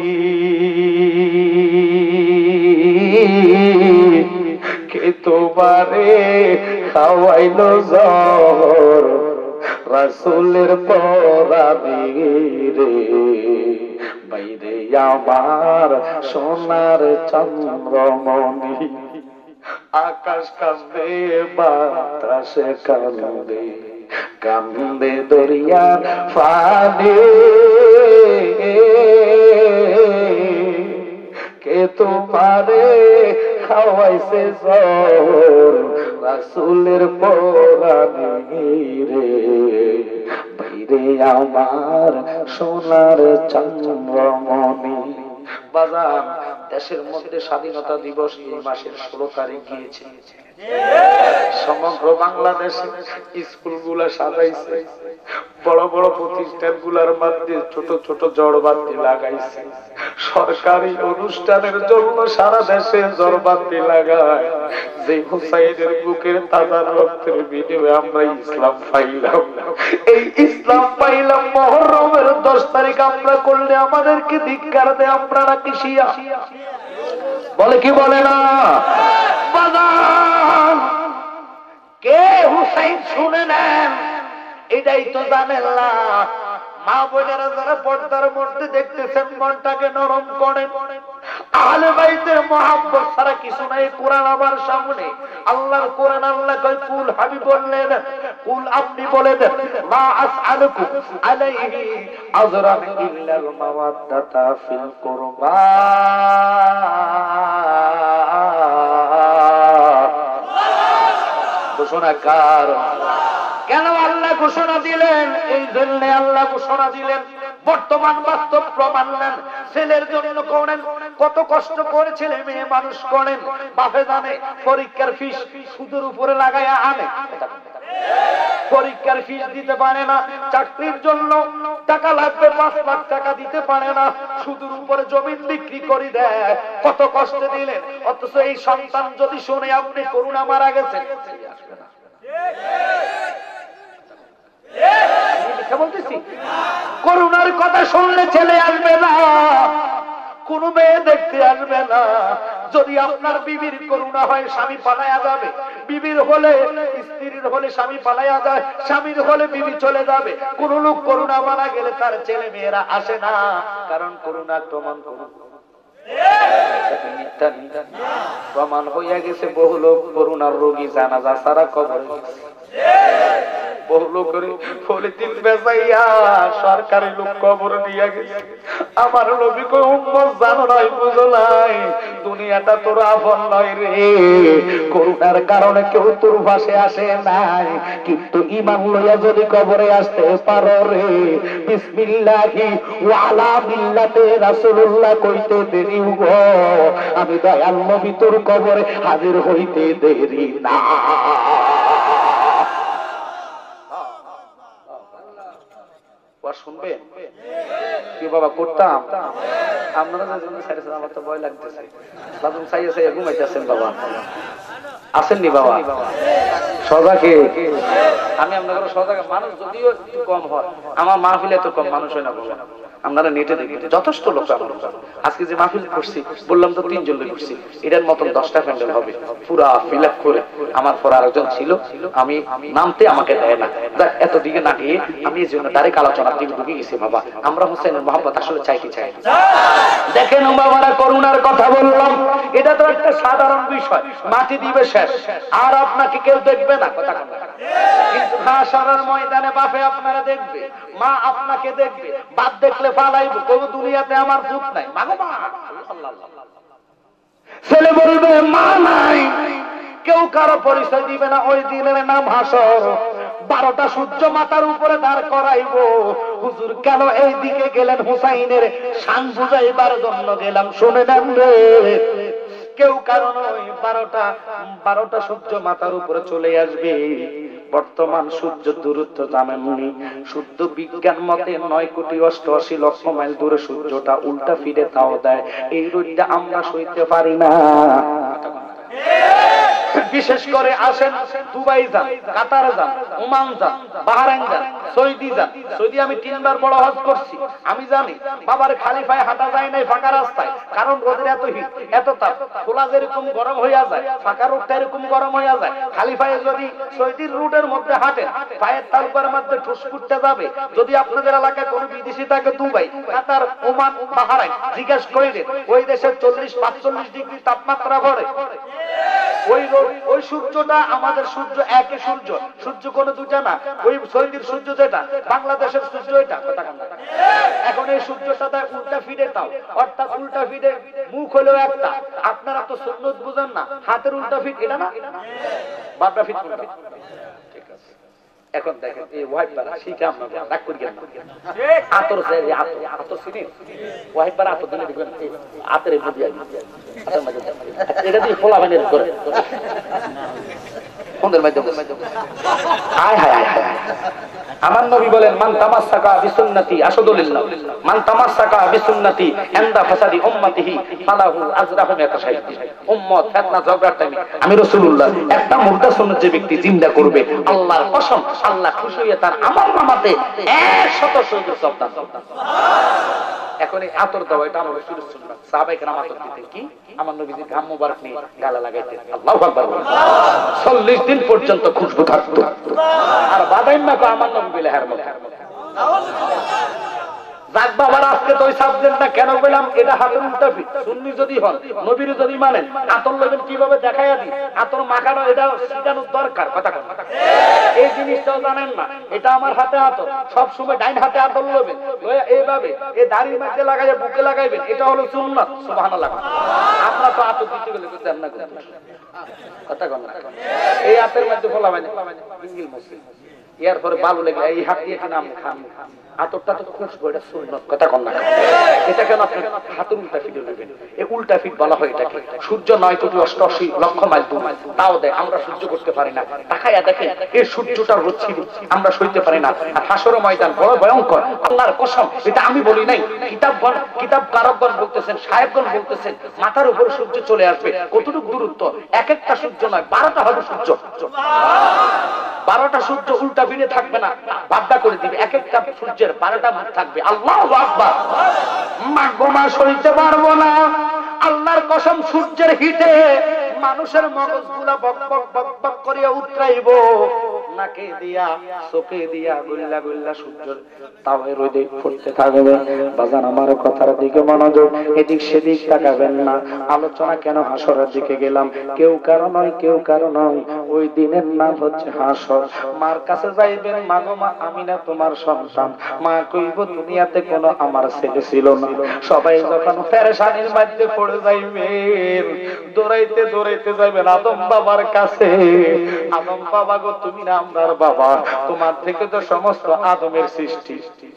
কে তোমারে খাওয়াইলো জহর রাসূলের পরানি রে। বাইরে আমার সোনার চন্দ্রমণি, আকাশ কান্দে বাতাসে কান্দে, কান্দে দরিয়া ফানে কে তোমারে খাওয়াইছে জহর রাসূলের পরানি রে। রে আমার সোনার চন্দ্রমণি। বাজার দেশের মধ্যে স্বাধীনতা দিবস এই মাসের ষোলো তারিখ গিয়েছে। সমগ্র বাংলাদেশে স্কুলগুলা সাজাইছে, বড় বড় প্রতিষ্ঠান গুলার মধ্যে ছোট ছোট জড়বাতি লাগাইছে। সরকারি অনুষ্ঠানের জন্য সারা দেশে জড়বাতি লাগায়। যে হুসাইনের বুকের তাজা রক্তের বিনিময়ে আমরা ইসলাম পাইলাম, এই ইসলাম পাইলাম মুহররমের দশ তারিখ আমরা করলে আমাদেরকে ধিক্কার দেয়। আপনারা কি শিয়া? বলে কি বলে না? বাজান কে হুসাইন শুনে নেন, এটাই তো জানেন না। মা বোনেরা যারা পর্দার মধ্যে দেখতেছেন, মনটাকে নরম করেন। আহলে বাইতের মহব্বত ছাড়া কিছু নাই। কোরআন আমার সামনে, আল্লাহর কোরআন, আল্লাহ কয় কুল, হাবিব বললেন কুল, আপনি বলে দেন মা আসআলুকুম আলাইহি আজরান ইল্লাল মাওয়াদ্দাতা ফিল কুরবা। ঘোষণা কার? কেন আল্লাহ ঘোষণা দিলেন? এই জন্য আল্লাহ ঘোষণা দিলেন, বর্তমান বাস্তব প্রমাণ নেন। ছেলের জন্য করেন, কত কষ্ট করে ছেলে মেয়ে মানুষ করেন। বাপে জানে পরীক্ষার ফিস সুদের উপরে লাগাইয়া আনে, পরীক্ষার ফিস দিতে পারে না। চাকরির জন্য টাকা লাগবে, পাঁচ লাখ টাকা দিতে পারে না, সুদের উপরে জমিন বিক্রি করে দেয়। কত কষ্ট দিলেন, অথচ এই সন্তান যদি শুনে আপনি করুণা মারা গেছেন, আসবে না। বলতেছি করুণার কথা শুনলে ছেলে আসবে না, কোন মেয়ে দেখতে আসবে না। যদি আপনার বিবির করুণা হয়, স্বামী পালায়া যাবে। বিবির হলে, স্ত্রীর হলে স্বামী পালায়া যায়, স্বামীর হলে বিবি চলে যাবে। কোন লোক করুণা মারা গেলে তার ছেলে মেয়েরা আসে না, কারণ করুণা প্রমাণ করুন প্রমাণ হইয়া গেছে। বহু লোক করুণার রোগী জানাজা সারা কবর সরকারি লোক কবর দিয়া গেছে। আমার নবী কই উম্মত জানো নাই, বুঝো নাই, দুনিয়াটা তোর আপন নয় রে। করুণার কারণে কেউ তোর পাশে আসে নাই, কিন্তু ঈমান লইয়া যদি কবরে আসতে পারো রে, বিসমিল্লাহি ওয়া আলা মিল্লাতে রাসূলুল্লাহ কইতে দেরি হবো, আমি দয়াল নবী তোর কবরে হাজির হইতে দেরি না। শুনবেন কি বাবা করতাম? আপনারা আমার তো ভয় লাগতেছে। বাবু চাইয়া চাইয়া ঘুমাইতেছেন বাবা, আসেননি বাবা সজাকে? আমি আপনাদের সজাগে মানুষ যদিও একটু কম হয়, আমার মাহফিলে এত কম মানুষ হয় না বাবা। আপনারা নেটে দেখবেন যথেষ্ট লোক। আজকে যে মাহফিল করছি বললাম তো তিনজন লোক করছি, এটার মতন দশটা প্যান্ডেল হবে পুরা ফিল আপ করে। আমার পর আরেকজন ছিল, আমি নামতে আমাকে দেয় না, এত দিকে না গিয়ে আমি এই জন্য ডাইরেক্ট আলোচনার দিকে ঢুকে গেছি। বাবা আমরা হোসেনের মহব্বত আসলে চাইতে চাই। দেখেন বাবারা, করুণার কথা বললাম, এটা তো একটা সাধারণ বিষয়। মাটি দিবে শেষ, আর আপনাকে কেউ দেখবে না, কথা কথা। কিন্তু হাশরের ময়দানে বাপে আপনারা দেখবে, মা আপনাকে দেখবে। বাপ দেখলে পালাইব, কবু দুনিয়াতে আমার ভূত নাই। ছেলে বলবে মা নাই, কেউ কারো পরিচয় দিবে না। ওই দিনের নাম হাসর। বারোটা সূর্য মাথার উপরে দাঁড় করাইব। হুজুর কেন এই দিকে গেলেন? হুসাইনের শান বুঝাইবার জন্য গেলাম। শুনে নেন রে, কেউ কারণ ওই বারোটা বারোটা সূর্য মাথার উপরে চলে আসবে। বর্তমান সূর্য দূরত্ব জানেননি, শুদ্ধ বিজ্ঞান মতে নয় কোটি অষ্টআশি লক্ষ মাইল দূরে সূর্যটা উল্টা ফিরে তাও দেয়। এই রোদটা আমরা সইতে পারি না। বিশেষ করে আসেন দুবাই যান, কাতার যান, ওমান যান, বাহরাইন যান, সৌদি যান। সৌদি আমি তিনবার বড় হজ করছি, আমি জানি বাবার খালি পায়ে হাঁটা যায় নাই ফাঁকা রাস্তায়, কারণ রোদের এত হিট, এত তাপ। খোলা যেরকম গরম হইয়া যায়, ফাঁকা রোডটা এরকম গরম হইয়া যায়। খালি পায়ে যদি সৌদির রুটের মধ্যে হাঁটেন, পায়ের তালুকার মধ্যে ঠুস ফুটতে যাবে। যদি আপনাদের এলাকায় কোনো বিদেশি থাকে, দুবাই, কাতার, ওমান, বাহরাইন, জিজ্ঞেস করিলেন ওই দেশের চল্লিশ পাঁচচল্লিশ ডিগ্রি তাপমাত্রা পড়ে। ওই ওই সূর্যটা আমাদের সূর্য একই সূর্য, সূর্য কোনো দুটা না। ওই সৌদির সূর্য যেটা, বাংলাদেশের সূর্য এটা। এখন এই সূর্যটা উল্টা ফিরে তাও, অর্থাৎ উল্টা ফিরে মুখ হলেও একটা। আপনারা তো সুন্নত বুঝেন না, হাতের উল্টা ফিট এটা না, বারোটা ফিট। ঠিক আছে, এখন দেখেন এই ওয়াইফ বারা শিখে আমরা রাগ করি না আতর যে আতর আতর চিনি ওয়াইফ বারা আতর দিলে দেখবেন আতরে বুঝিয়ে আতর মাঝে এটা দিয়ে ফোলা বানিয়ে করে কোনদের মাধ্যমে হায় হায় হায় আমার নবী বলেন মান তামাসসাকা বিসুন্নতি আসাদুলিল্লাহ মান তামাসসাকা বিসুন্নতি ইনদা ফাসাদি উম্মতিহি ফালাহু আজরাহু মিয়াতা শাহীদ উম্মত ফিতনা ঝগড়ার টাইমে আমি রাসূলুল্লাহ একটা মুর্দা সুন্নাত যে ব্যক্তি জিন্দা করবে আল্লাহর কসম আল্লাহ খুশি হয়ে তার আমলনামাতে একশত শহীদের সওয়াব দান করবেন সুবহানাল্লাহ এখন এই আতর দাও এটা আমার রাসূলের সুন্নাত সাহাবায়ে কেরাম আতর দিতেন কি আমার নবীজি ঘাম মোবারক নিয়ে গালে লাগাইতেন আল্লাহু আকবার চল্লিশ দিন পর্যন্ত খুশবু থাকতো আর বাদাইম না আমার নবী বিলাহের মতো যাক বাবার আজকে তো ওই সাবজেক্টটা কেন বললাম এটা হাতের উল্টা ফিট সুন্নি যদি হন নবীর যদি মানেন আতর লবেন কিভাবে দেখাইয়া দিই আতর মাখানো এটা শিখানোর দরকার কথা কথা এই জিনিসটাও জানেন না এটা আমার হাতে আতর সব সময় ডাইন হাতে আতর লবেন লয়া এইভাবে এই দাড়ির মধ্যে লাগাইয়া বুকে লাগাইবেন এটা হলো সুন্নাত সুবহানাল্লাহ আমরা তো আতর দিতে গেলে দেন না কথা কথা এই হাতের মধ্যে ফলা মানে ইংলিশ মুসলিম এরপরে বালু লেগে এই হাত দিয়ে নাম খান আতরটা তো খুশবু এটা সুন্নাত কথা কন না এটা কেন আপনি হাতের উল্টা ফিট নেবেন এই উল্টা ফিট বলা হয় এটাকে সূর্য নয় কোটি অষ্টআশি লক্ষ মাইল দূর তাও দেয় আমরা সহ্য করতে পারি না তাকায়া দেখেন এই সূর্যটা হচ্ছে আমরা সইতে পারি না আর হাসরের ময়দান বড় ভয়ঙ্কর আল্লাহর কসম এটা আমি বলি নাই কিতাবগণ কিতাব কারকগণ বলতেছেন সাহেবগণ বলতেছেন মাথার উপর সূর্য চলে আসবে কতটুকু দূরত্ব এক একটা সূর্য নয় বারোটা হবে সূর্য বারোটা সূর্য উল্টা ফিরে থাকবে না ভাবনা করে দিবে এক একটা সূর্যের বারোটা মুখ থাকবে আল্লাহু আকবার মাগমা সইতে পারবো না আল্লাহর কসম সূর্যের হিটে মানুষের মগজগুলা বক বক বক বক করিয়া উতরাইব নাকে দিয়া চোখে দিয়া গুল্লা গুল্লা সূর্যের তাওয়ে রোদে ফুটতে থাকবে বাজান আমার কথার দিকে মনোযোগ এদিক সেদিক তাকাবেন না আলোচনা কেন হাসরের দিকে গেলাম কেউ কারণ নয় কেউ কারণ নয় ওই দিনের নাম হচ্ছে হাসর মার কাছে যাইবেন মাগো মা আমি না তোমার সন্তান মা কইব দুনিয়াতে কোনো আমার ছেলে ছিল না সবাই যখন পেরেশানির মধ্যে পড়ে যাইবেন দৌড়াইতে দৌড়াইতে যাইবেন আদম বাবার কাছে আদম বাবা গো তুমি না আমরার বাবা তোমার থেকে তো সমস্ত আদমের সৃষ্টি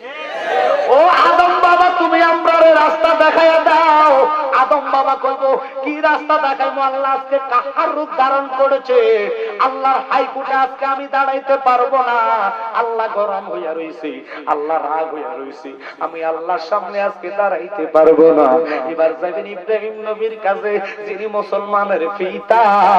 ও আদম বাবা তুমি আমরার রাস্তা দেখাইয়া দাও আদম বাবা কইব কি রাস্তা দেখাইবো আল্লাহ আজকে কাহার রূপ ধারণ করেছে আল্লাহর হাইকোর্টে আজকে আমি দাঁড়াইতে পারবো না আল্লাহ গরম হইয়া রইছে আল্লাহ রাগ হইয়া রইছে আমি আল্লাহর সামনে আজকে দাঁড়াইতে পারবো না এবার যাবেন ইব্রাহিম নবীর কাছে যিনি মুসলমানের পিতা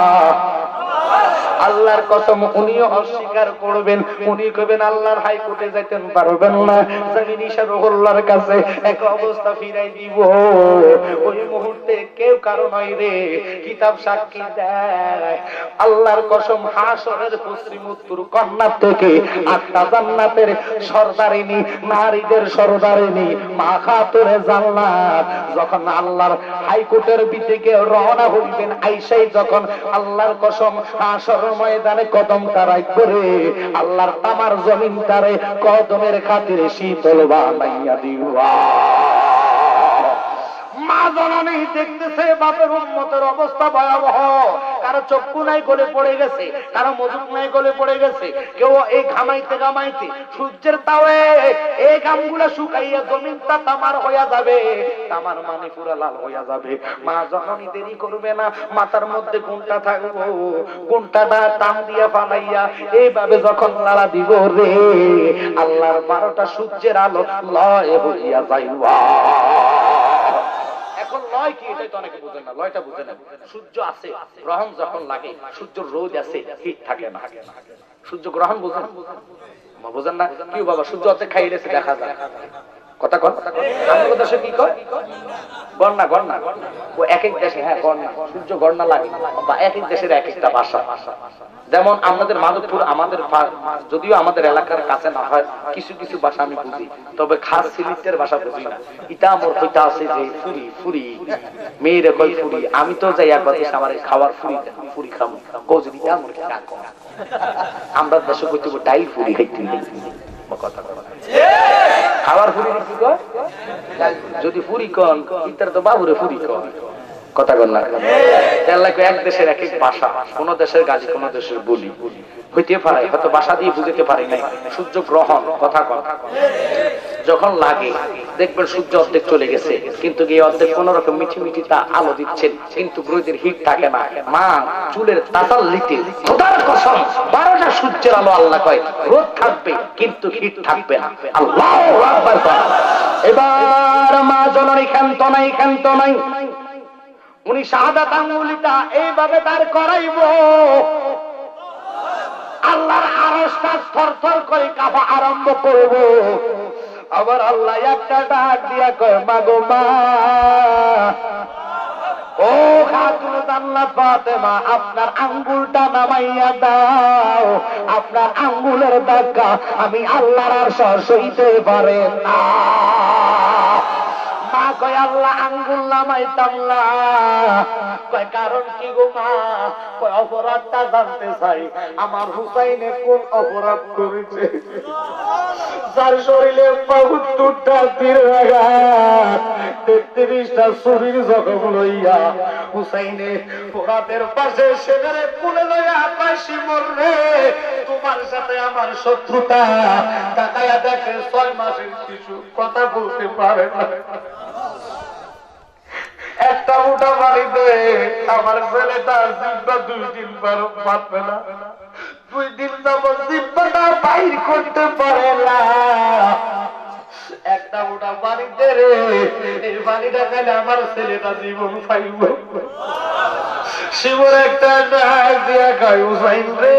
আল্লাহর কসম উনিও অস্বীকার করবেন উনি কইবেন আল্লাহর হাইকোর্টে যাইতেন পারবেন না যাবেন ঈশা রুহুল্লাহর কাছে এক অবস্থা ফিরাই দিব ওই মুহূর্তে কেউ কারো নয় রে কিতাব সাক্ষী দেয় আল্লাহর কসম হাসরের পশ্চিম উত্তর কর্নার থেকে আটটা জান্নাতের সরদারিনী নারীদের সরদারিনী মা খাতুনে জান্নাত যখন আল্লাহর হাইকোর্টের দিকে রওনা হইবেন আইসাই যখন আল্লাহর কসম হাসরের ময়দানে কদম তারাই করে আল্লাহর তামার জমিন তারে কদমের খাতিরে শীতল বানাইয়া দিবা মা জননী দেখতেছে বাপের উম্মতের অবস্থা ভয়াবহ কারো চক্ষু নাই গলে পড়ে গেছে কারো মজুক নাই গলে পড়ে গেছে কেউ এই ঘামাইতে ঘামাইতে সূর্যের তাওয়ে এই ঘামগুলা শুকাইয়া জমিনটা তামার হইয়া যাবে তামার মানে পুরা লাল হইয়া যাবে মা জননী দেরি করবে না মাথার মধ্যে কোনটা থাকবো কোনটাটা টান দিয়া ফালাইয়া এইভাবে যখন নাড়া দিব রে আল্লাহর বারোটা সূর্যের আলো লয় হইয়া যাইবা এখন লয় কি এটাই তো অনেকে বুঝেন না লয়টা বুঝে না সূর্য আছে গ্রহণ যখন লাগে সূর্য রোদ আছে হিট থাকে না সূর্য গ্রহণ বুঝেন বুঝেন না কি বাবা সূর্য আছে খাইলেছে দেখা যায় কথা কন আমাদের দেশে কি কয় গণনা গণনা ও এক এক দেশে হ্যাঁ গণনা সূর্য গণনা লাগে বা এক এক দেশের এক একটা ভাষা যেমন আমাদের মাধবপুর আমাদের যদিও আমাদের এলাকার কাছে না হয় কিছু কিছু ভাষা আমি বুঝি তবে খাস সিলেটের ভাষা বুঝি না ইটা মোর কইতা আছে যে ফুরি ফুরি মেয়েরে কই ফুরি আমি তো যাই একবার এসে আমার খাবার ফুরি ফুরি খাবো কোজরি ইটা মোর কি কাকো আমরা দেশে কইতে ডাইল ফুরি খাইতে কথা কথা খাবার ফুরি কি কয় যদি ফুরি কোন ইতার তো বাবুরে ফুরি কয় কথা বল না এক দেশের এক এক ভাষা, কোন দেশের গালি কোন দেশের বলি হইতে পারে, হয়তো ভাষা দিয়ে বুঝতে পারি নাই। সূর্য গ্রহণ কথা কন যখন লাগে দেখবেন সূর্য অর্ধেক চলে গেছে, কিন্তু এই অর্ধেক কোন রকম মিঠি মিঠি তা আলো দিচ্ছেন, কিন্তু রোদের হিট থাকে না। মা চুলের তাসাল্লিতে খোদার কসম বারোটা সূর্যের আলো আল্লাহ কয় রোদ থাকবে কিন্তু হিট থাকবে না। আল্লাহু আকবার। এবার মা জননী ক্ষান্ত নাই ক্ষান্ত নাই, উনি শাহাদাত আঙ্গুলিটা এইভাবে তার করাইব, আল্লাহর আরশটা থরথর করে কাঁপা আরম্ভ করব। আবার আল্লাহ একটা ডাক দিয়া কয় মাগো মা, ও খাতুন জান্নাত ফাতেমা, আপনার আঙ্গুলটা নামাইয়া দাও, আপনার আঙ্গুলের ধাক্কা আমি আল্লাহর আরশ সইতে পারে না। মা কয় আল্লাহ আঙ্গুল নামাইতাম না। কয় কারণ কি গো মা? কয় অপরাধটা জানতে চাই, আমার হুসাইনে কোন অপরাধ করেছে যার শরীরে বাহাত্তরটা তীরের আঘাত, তেত্রিশটা ছুরির জখম লইয়া হুসাইনে ফোরাতের পাশে সেখানে কোলে লইয়া আকাশি মররে, তোমার সাথে আমার শত্রুতা। তাকায়া দেখে ছয় মাসের শিশু কথা বলতে পারে না। একটা উঠা বাড়িতে আমার ছেলেটা জিব্বা দুই দিন পারবে না, দুই দিন যাবত জিব্বাটা বাইর করতে পারে না। একটা উঠা বাড়িতে রে, এই বাড়িটা খাইলে আমার ছেলেটা জীবন পাইব। শিবর একটা ডাক দিয়া কয় হুসাইন রে,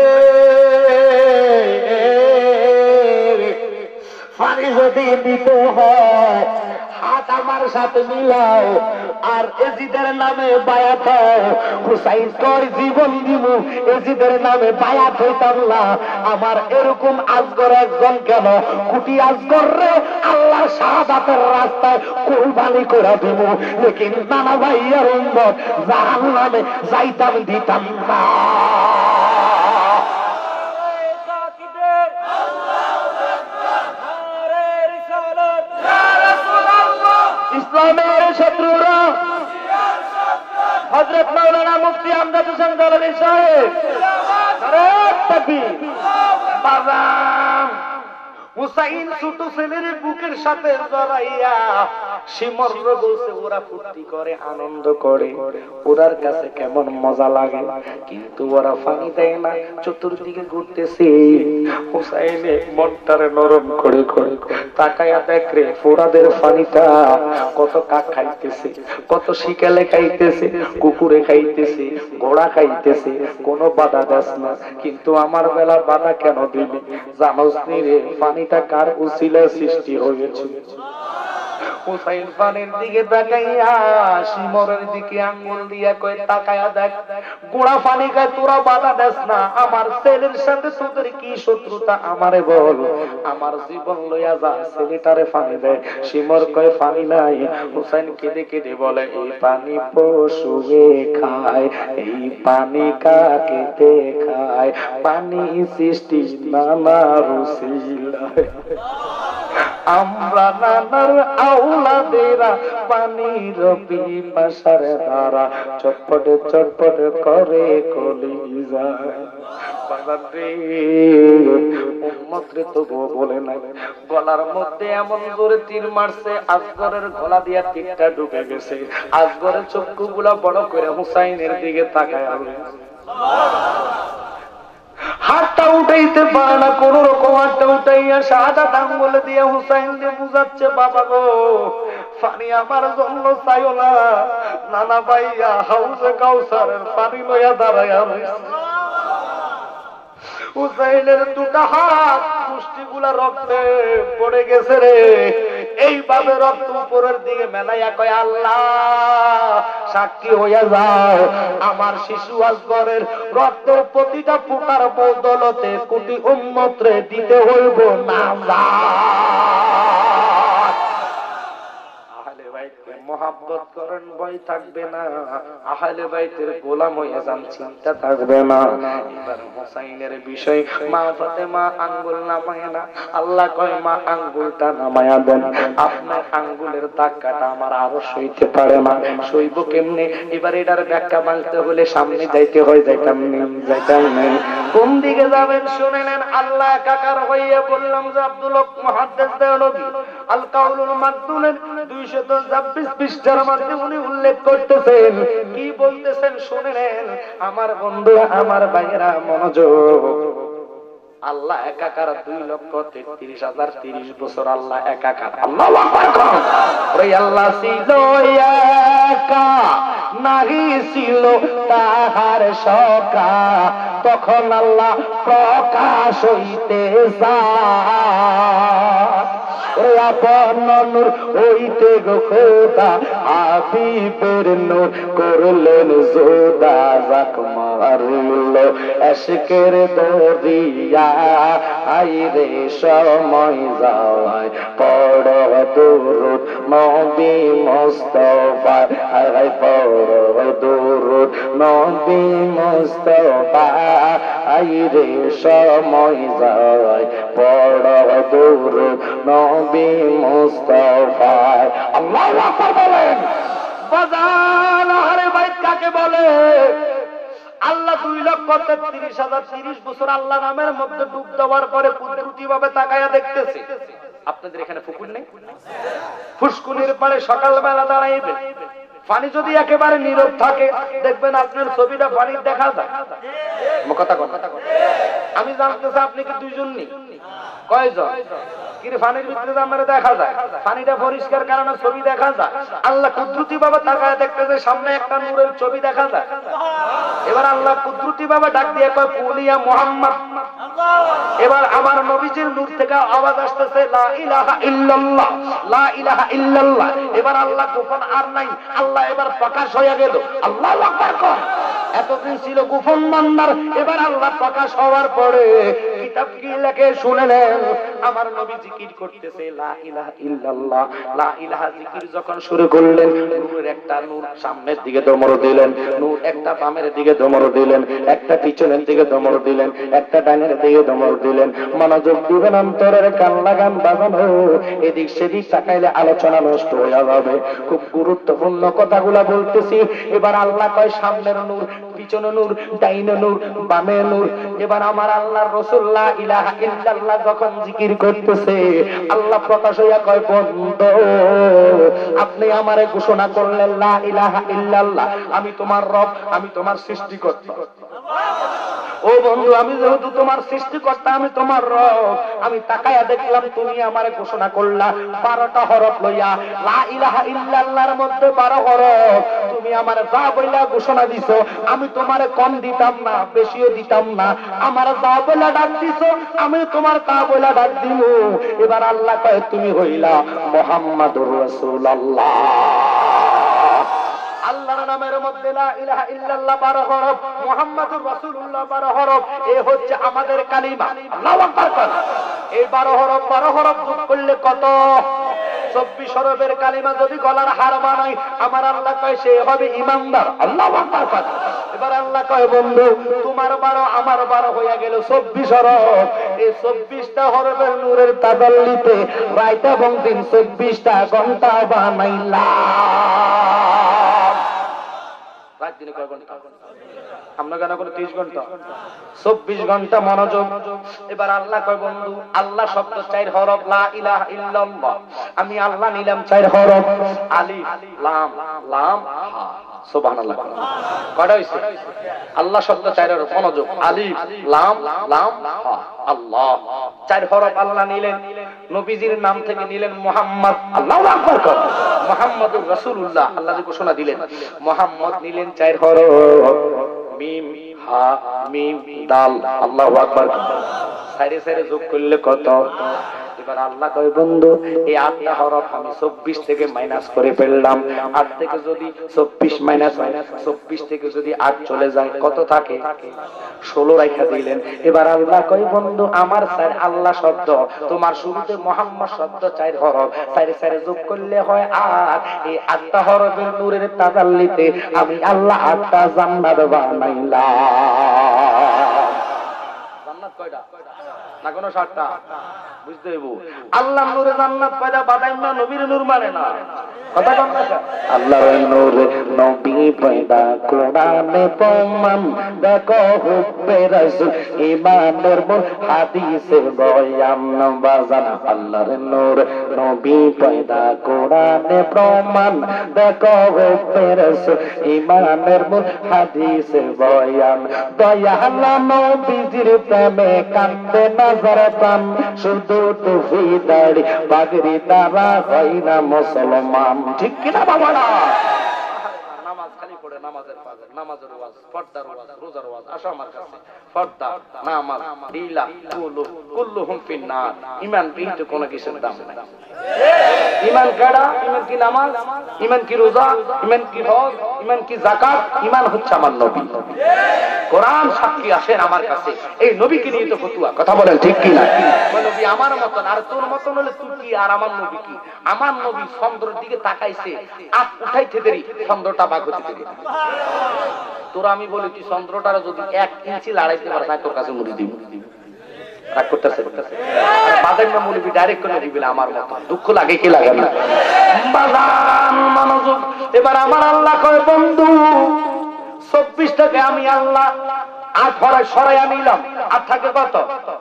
পানি যদি দিতে হয় হাত আমার সাথে মিলাও, আর এজিদের নামে বায়াত হও। হুসাইন কয় জীবন দিব, এজিদের নামে বায়াত হইতাম না। আমার এরকম আজগর একজন কেন, কুটি আজগর রে আল্লাহ শাহাদাতের রাস্তায় কুরবানি করে দিব, লেকিন নানা ভাইয়ার উম্মত জাহান্নামে যাইতাম দিতাম না। ইসলামের শত্রুরা হযরত মাওলানা মুফতি আমজাদ হোসেন দলালী সাহেব, নারায়ে তাকবীর। বাজাম হুসাইন ছোট ছেলের বুকের সাথে জড়াইয়া শিমর বলছে, ওরা ফুর্তি করে আনন্দ করে, ওরার কাছে কেমন মজা লাগে, কিন্তু ওরা পানি দেয় না, চতুর্দিকে ঘুরতেছে। হুসাইনে মনটারে নরম করে করে তাকায়া দেখরে ফোরাদের পানিটা কত কাক খাইতেছে, কত শিকালে খাইতেছে, কুকুরে খাইতেছে, ঘোড়া খাইতেছে, কোনো বাধা দেস না। কিন্তু আমার বেলা বাধা কেন দিবি জানোস নি রে? পানিটা কার উসিলায় সৃষ্টি হয়েছে। হুসাইন পানির দিকে তাকাইয়া শিমরের দিকে আঙ্গুল দিয়া কয় তাকায়া দেখ, গোড়া পানি খায়, তোরা বাধা দেস না। আমার ছেলের সাথে তোদের কি শত্রুতা আমারে বল, আমার জীবন লইয়া যা, ছেলেটারে পানি দেয়। শিমর কয় পানি নাই। হুসাইন কেঁদে কেঁদে বলে, এই পানি পশুয়ে খায়, এই পানি কাকেতে খায়, পানি সৃষ্টি নানা রুসিলায়, আমরা নানার আওলাদেরা পানির পিপাসার দ্বারা চটপটে চটপটে করে কলিজায়। উম্মতরে তবুও বলে নাই, গলার মধ্যে এমন জোরে তীর মারছে, আসগরের গলা দিয়া তীরটা ঢুকে গেছে। আসগরের চক্ষুগুলা বড় করে হুসাইনের দিকে তাকায়, হাতটা উঠাইতে পারে না, কোন রকম হাতটা উঠাইয়া শাহাদাত আঙ্গুল দিয়ে হুসাইন দিয়ে বুঝাচ্ছে, বাবা গো পানি আমার জন্য চাইও না, নানা ভাইয়া হাউসে কাউসারের পানি লইয়া দাঁড়াইয়া হুসাইনের দুটা হাত মুষ্টিগুলা রক্তে পড়ে গেছে রে। এইভাবে রক্ত উপরের দিকে মেলাইয়া কয়, আল্লাহ সাক্ষী হইয়া যাও, আমার শিশু আসগরের রক্ত প্রতিটা ফুটার বদলতে কোটি উম্মতরে দিতে হইব না। আহলে বাইতকে মহব্বত করেন, ভয় থাকবে না। আহলে বাইতের গোলাম হয়ে যান, চিন্তা থাকবে না। এবার হুসাইনের বিষয় মা ফাতেমা আঙ্গুল নামায় না। আল্লাহ কয় মা আঙ্গুলটা নামায়া দেন, আপনার আঙ্গুলের ধাক্কাটা আমার আরো সইতে পারে না, সইব কেমনে? এবার এটার ব্যাখ্যা মানতে হলে সামনে যাইতে হয়, যাইতাম যাইতাম নেই। কোন দিকে যাবেন শুনে নেন। আল্লাহ একাকার হইয়া বললাম যে আব্দুল হক মুহাদ্দিস দেওলভী আল কাউলুল মাকতুলের দুইশত ছাব্বিশ পৃষ্ঠার মধ্যে উনি উল্লেখ করতেছেন, কি বলতেছেন শুনে নেন। আমার বন্ধু, আমার ভাইয়েরা, মনোযোগ। আল্লাহ একাকার দুই লক্ষ তেত্রিশ হাজার তিরিশ বছর আল্লাহ একাকার। আল্লাহু আকবার। ওই আল্লাহ ছিল একা, নাহি ছিল তাহার সকা, তখন আল্লাহ প্রকাশ হইতে চায়। আপন নূর হইতে গো খোদা হাবিবের নূর করলেন জোদা, যাক মারল এশকের দরিয়া, আইরে সময় যাওয়ায় পড় দুরূদ নবী মুস্তাফা, আয় পড় দুরূদ নবী মুস্তাফা, আইরে সময় যাওয়ায় পড় দুরূদ নবী মুস্তাফা। আল্লাহু আকবার বলেন। বাজান আহলে বাইত কাকে বলে? আল্লাহ দুই লক্ষ তেত্রিশ হাজার তিরিশ বছর আল্লাহ নামের মধ্যে ডুব দেওয়ার পরে কুদরতি ভাবে তাকায়া দেখতেছে। আপনাদের এখানে পুকুর নেই? ফুসকুনির পাড়ে সকালবেলা দাঁড়াইবে, পানি যদি একেবারে নীরব থাকে দেখবেন আপনার ছবিটা পানির দেখা যায়। কথা কথা আমি জানতে চাই আপনি কি দুইজন নেই? কয়জন? কিন্তু পানির ভিতরে আমার দেখা যায়, পানিটা পরিষ্কার কারণে ছবি দেখা যায়। আল্লাহ কুদরতি ভাবে তাকায় দেখতেছে, সামনে একটা নূরের ছবি দেখা যায়। এবার আল্লাহ কুদরতি ভাবে ডাক দিয়ে কয় কুলিয়া মুহাম্মদ। এবার আমার নবীজির নূর থেকে আওয়াজ আসতেছে লা ইলাহা ইল্লাল্লাহ, লা ইলাহা ইল্লাল্লাহ। এবার আল্লাহ গোপন আর নাই, আল্লাহ এবার প্রকাশ হয়ে গেল। আল্লাহু আকবার কর। এতদিন ছিল গোপন মান্নার, এবার আল্লাহ প্রকাশ হওয়ার পরে কিতাব কি লেখে শুনে নেন। আমার নবী জিকির করতেছে লা ইলাহা ইল্লাল্লাহ, লা ইলাহা জিকির যখন শুরু করলেন, নূরের একটা নূর সামনের দিকে দমড় দিলেন, নূর একটা বামের দিকে দমড় দিলেন, একটা পিছনের দিকে দমড় দিলেন, একটা ডানের দিকে দমড় দিলেন। মনোযোগ দিবেন, অন্তরের কান লাগান বাজানো, এদিক সেদিক তাকাইলে আলোচনা নষ্ট হয়ে যাবে। খুব গুরুত্বপূর্ণ কথাগুলা বলতেছি। এবার আল্লাহ কয় সামনের নূর, পিছনে নূর, ডাইনে নূর, বামে নূর। এবার আমার আল্লাহর রাসূল লা ইলাহা ইল্লাল্লাহ যখন জিকির করতেছে, আল্লাহ প্রকাশ হইয়া কয় বন্ধু আপনি আমারে ঘোষণা করলেন লা ইলাহা ইল্লাল্লাহ, আমি তোমার রব, আমি তোমার সৃষ্টিকর্তা। ও বন্ধু, আমি যেহেতু তোমার সৃষ্টিকর্তা, আমি তোমার রব, আমি তাকায়া দেখলাম তুমি আমারে ঘোষণা করলা বারোটা হরফ লইয়া। লা ইলাহা ইল্লাল্লাহর মধ্যে বারো হরফ। তুমি আমারে যা বইলা ঘোষণা দিছো, আমি তোমারে কম দিতাম না, বেশিও দিতাম না। আমার যা বইলা ডাক দিছো, আমি তোমার তা বইলা ডাক দিব। এবার আল্লাহ কয় তুমি হইলা মুহাম্মাদুর রাসূলুল্লাহ। আল্লাহর নামের মধ্যে লা ইলাহা ইল্লাল্লাহ বারো হরফ, মুহাম্মাদুর রাসূলুল্লাহ বারো হরফ। এই হচ্ছে আমাদের কালিমা। আল্লাহু আকবার। এই বারো হরফ বারো হরফ যোগ করলে কত? চব্বিশ হরফের কালিমা যদি গলার হার বানাই, আমার আল্লাহ কয় সে হবে ইমানদার। আল্লাহু আকবার। এবার আল্লাহ কয় বন্ধু তোমার বারো আমার বারো হয়ে গেল চব্বিশ হরফ। এই চব্বিশটা হরফের নূরের তাদাল্লিতে রাত এবং দিন চব্বিশটা ঘন্টা বানাইলাম। রাত দিনে কয় ঘন্টা? আমরা কেন করে ত্রিশ ঘন্টা? চব্বিশ ঘন্টা। মনোযোগ। এবার আল্লাহ কয় বন্ধু আল্লাহ শব্দ চার হরফ, লা ইলাহা ইল্লাল্লাহ। আমি আল্লাহ নিলাম চার হরফ, আলিফ লাম লাম হা। সুবহানাল্লাহ। কয়টা হইছে? আল্লাহ শব্দ চার হরফ। মনোযোগ। আলিফ লাম লাম হা। আল্লাহ চার হরফ আল্লাহ নিলেন, নবীজির নাম থেকে নিলেন মুহাম্মদ। আল্লাহু আকবার কর। মুহাম্মাদুর রাসূলুল্লাহ আল্লাহ যে ঘোষণা দিলেন, মুহাম্মদ নিলেন চার হরফ, মিম হা মিম দাল। আল্লাহু আকবার। সাইরে সাইরে যোগ করলে কত? এবার আল্লাহ কয় বন্ধু এই আটটা হরফ আমি চব্বিশ থেকে মাইনাস করে ফেললাম। আট থেকে যদি চব্বিশ মাইনাস হয়, চব্বিশ থেকে যদি আট চলে যায় কত থাকে? ষোলো রাইখা দিলেন। এবার আল্লাহ কয় বন্ধু আমার চার আল্লাহ শব্দ, তোমার শুরুতে মোহাম্মদ শব্দ চার হরফ, চারে চারে যোগ করলে হয় আট। এই আটটা হরফের নূরের তাজাল্লিতে আমি আল্লাহ আটটা জান্নাত বানাইলাম। জান্নাত কয়টা? না কোনো সাতটা? বুঝতে হইব। আল্লাহ নূরে জান্নাত পয়দা বাদাইম না, নবীর নূর মানে না। কথা কম না আল্লাহর নূর নবী পয়দা কোরআনে প্রমাণ দেখো হুব্বে রাসূল ঈমানের মূল হাদিসে বয়ান বাজান। আল্লাহর নূর নবী পয়দা কোরআনে প্রমাণ দেখো হুব্বে রাসূল ঈমানের মূল হাদিসে বয়ান। দয়াল নবীজির প্রেমে কান্দে নজর পান, শুধু টুপি দাড়ি পাগড়ি দ্বারা হয় না মুসলমান। ঠিক কিনা বাবা? না নামাজ খালি পড়ে, নামাজের পাগল, নামাজের ওয়াজ, পর্দার ওয়াজ, রোজার ওয়াজ। আসো আমার কাছে, পর্দা, নামাজ, লীলা, কুলু কুল্লুহুম ফিন্নার। ঈমান বিহীন কোনো কিছুর দাম নাই। ঈমান কাড়া, ঈমান কি নামাজ, ঈমান কি রোজা, ঈমান কি হজ, ঈমান কি যাকাত? ঈমান হচ্ছে আমার নবী। কোরআন সাক্ষী আসেন আমার কাছে, এই নবীকে নিয়ে তো ফতুয়া। কথা বলেন ঠিক কি না? নবী আমার মতন, আর তোর মতন হলে তুই কি আর আমার নবী কি? আমার নবী চন্দ্রের দিকে তাকাইছে, আপ উঠাইতে দেরি চন্দ্রটা বাঘ হতে দেরি। তোরা আমি বলি তুই চন্দ্রটার যদি এক ইঞ্চি লড়াইতে পারে তাই তোর কাছে মুড়ি দিব। রাগ করতেছে বাদাম না মুড়ি ডাইরেক্ট করে দিবি আমার মতন। দুঃখ লাগে কি লাগে না? বাদাম মনোযোগ। এবার আমার আল্লাহ কয় বন্ধু চব্বিশটাকে আমি আল্লাহ আট ফরায় সরাইয়া নিলাম। আর থাকে কত?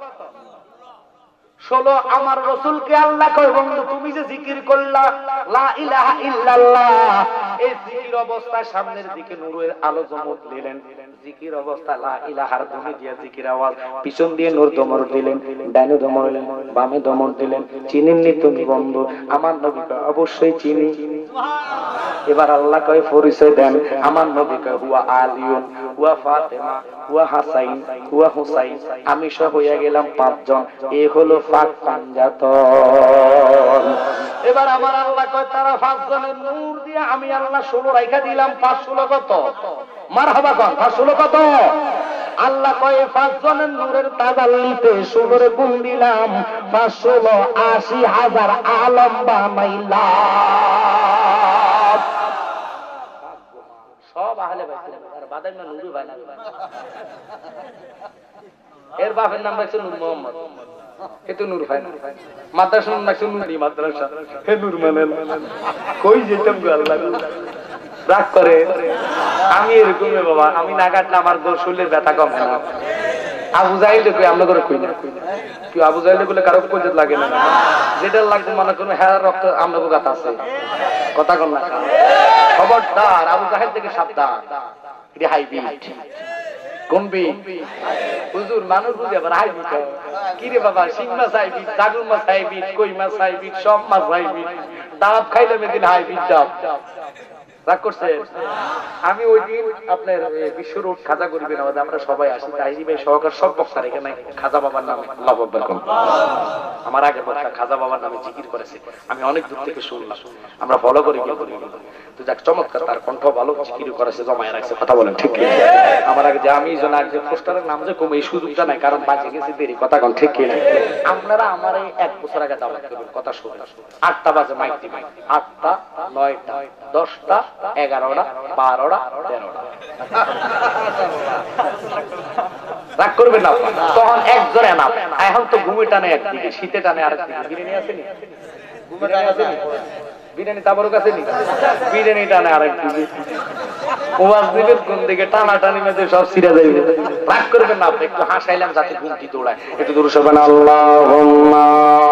ষোলো। আমার রসুলকে আল্লাহ কয় বন্ধু তুমি যে জিকির করলা লা ইলাহা ইল্লাল্লাহ, এই জিকির অবস্থায় সামনের দিকে নূরের আলো জমক দিলেন। জিকির অবস্থা লা ইলাহার ধ্বনি দিয়ে জিকির আওয়াজ, পিছন দিয়ে নূর দমর দিলেন, ডাইনে দমর দিলেন, বামে দমর দিলেন। চিনেননি তুমি বন্ধু? আমার নবীকে অবশ্যই চিনি। এবার আল্লাহ কয় পরিচয় দেন। আমার নবীকে হুয়া আলিউন, হুয়া ফাতেমা, হুয়া হাসাইন, হুয়া হুসাইন। আমি সব হইয়া গেলাম পাঁচজন। এ হলো পাক পাঞ্জাতন। এবার আমার আল্লাহ কয় তারা পাঁচজনের নূর দিয়ে আমি আল্লাহ ষোলো রাইখা দিলাম। পাঁচ ষোলো কত? মারহাবা কর। পাঁচ ষোলো কত? আল্লাহ কয় পাঁচজনের নূরের তাজাল্লিতে ষোলোরে গুণ দিলাম। পাঁচ ষোলো আশি হাজার আলম বানাইলাম। সব আহলে বাইত আর বাদাম না নূর ভাই না। এর বাপের নাম রাখছে নূর মোহাম্মদ। এতো নূর ভাই না। মাদ্রাসা নাম রাখছে নূরি মাদ্রাসা। হে নূর মানে কই যেতাম গো আল্লাহ রাগ করে। আমি এরকম বাবা, আমি না কাটলে আমার শরীরের ব্যথা কমে না। আবু জাহিল কই আমরা করে কই না। কি আবু জাহিল বলে কারো কইতে লাগে না? যেটা লাগবে মনে করুন হ্যাঁ রক্ত আমরা গাত আছে। কথা কন না। খবরদার আবু জাহিল থেকে সাবধান। এটা হাইব্রিড। কোনবি হুজুর মানুষ বুঝে আবার হাইব্রিড। কি রে বাবা, শিং মাছ হাইব্রিড, জাগুর মাছ হাইব্রিড, কই মাছ হাইব্রিড, সব মাছ হাইব্রিড। ডাব খাইলে মেদিন হাইব্রিড ডাব। রাগ করছে? আমি ওই দিন আপনার বিশ্ব রোড খাজা করিবেন আমাদের, আমরা সবাই আসি। তাই ভাই সহকার সব বক্তার এখানে খাজা বাবার নামে আল্লাহু আকবার কোন। আমার আগে বক্তা খাজা বাবার নামে জিকির করেছে, আমি অনেক দূর থেকে শুনলাম। আমরা ফলো করি কি করি তো যাক চমৎকার, তার কণ্ঠ ভালো, জিকির করেছে, জমায় রাখছে। কথা বলেন ঠিক কি? আমার আগে যে আমি জন আগে পোস্টারের নাম যে কমে এই সুযোগটা নাই, কারণ বাঁচে গেছে দেরি। কথা কোন ঠিক কি না? আপনারা আমার এই এক বছর আগে দাওয়াত করবেন। কথা শুনুন, আটটা বাজে মাইক দিবেন। আটটা, নয়টা, দশটা, এগারোটা, বারোটা, তেরোটা। রাগ করবেন না, তখন একজনে না। এখন তো ঘুমে টানে একদিকে, শীতে টানে আরেকদিকে। বিরিয়ানি আছে নি? বিরিয়ানি আছে নি? বিরিয়ানি তাবর কাছে নি? বিরিয়ানি টানে আরেকদিকে। ওয়াজ দিবেন কোন দিকে? টানা টানি মেঝে সব ছিঁড়ে যাইবে। রাগ করবেন না, একটু হাসাইলাম যাতে ঘুমটি দৌড়ায়। একটু দূর সবেন আল্লাহুম্মা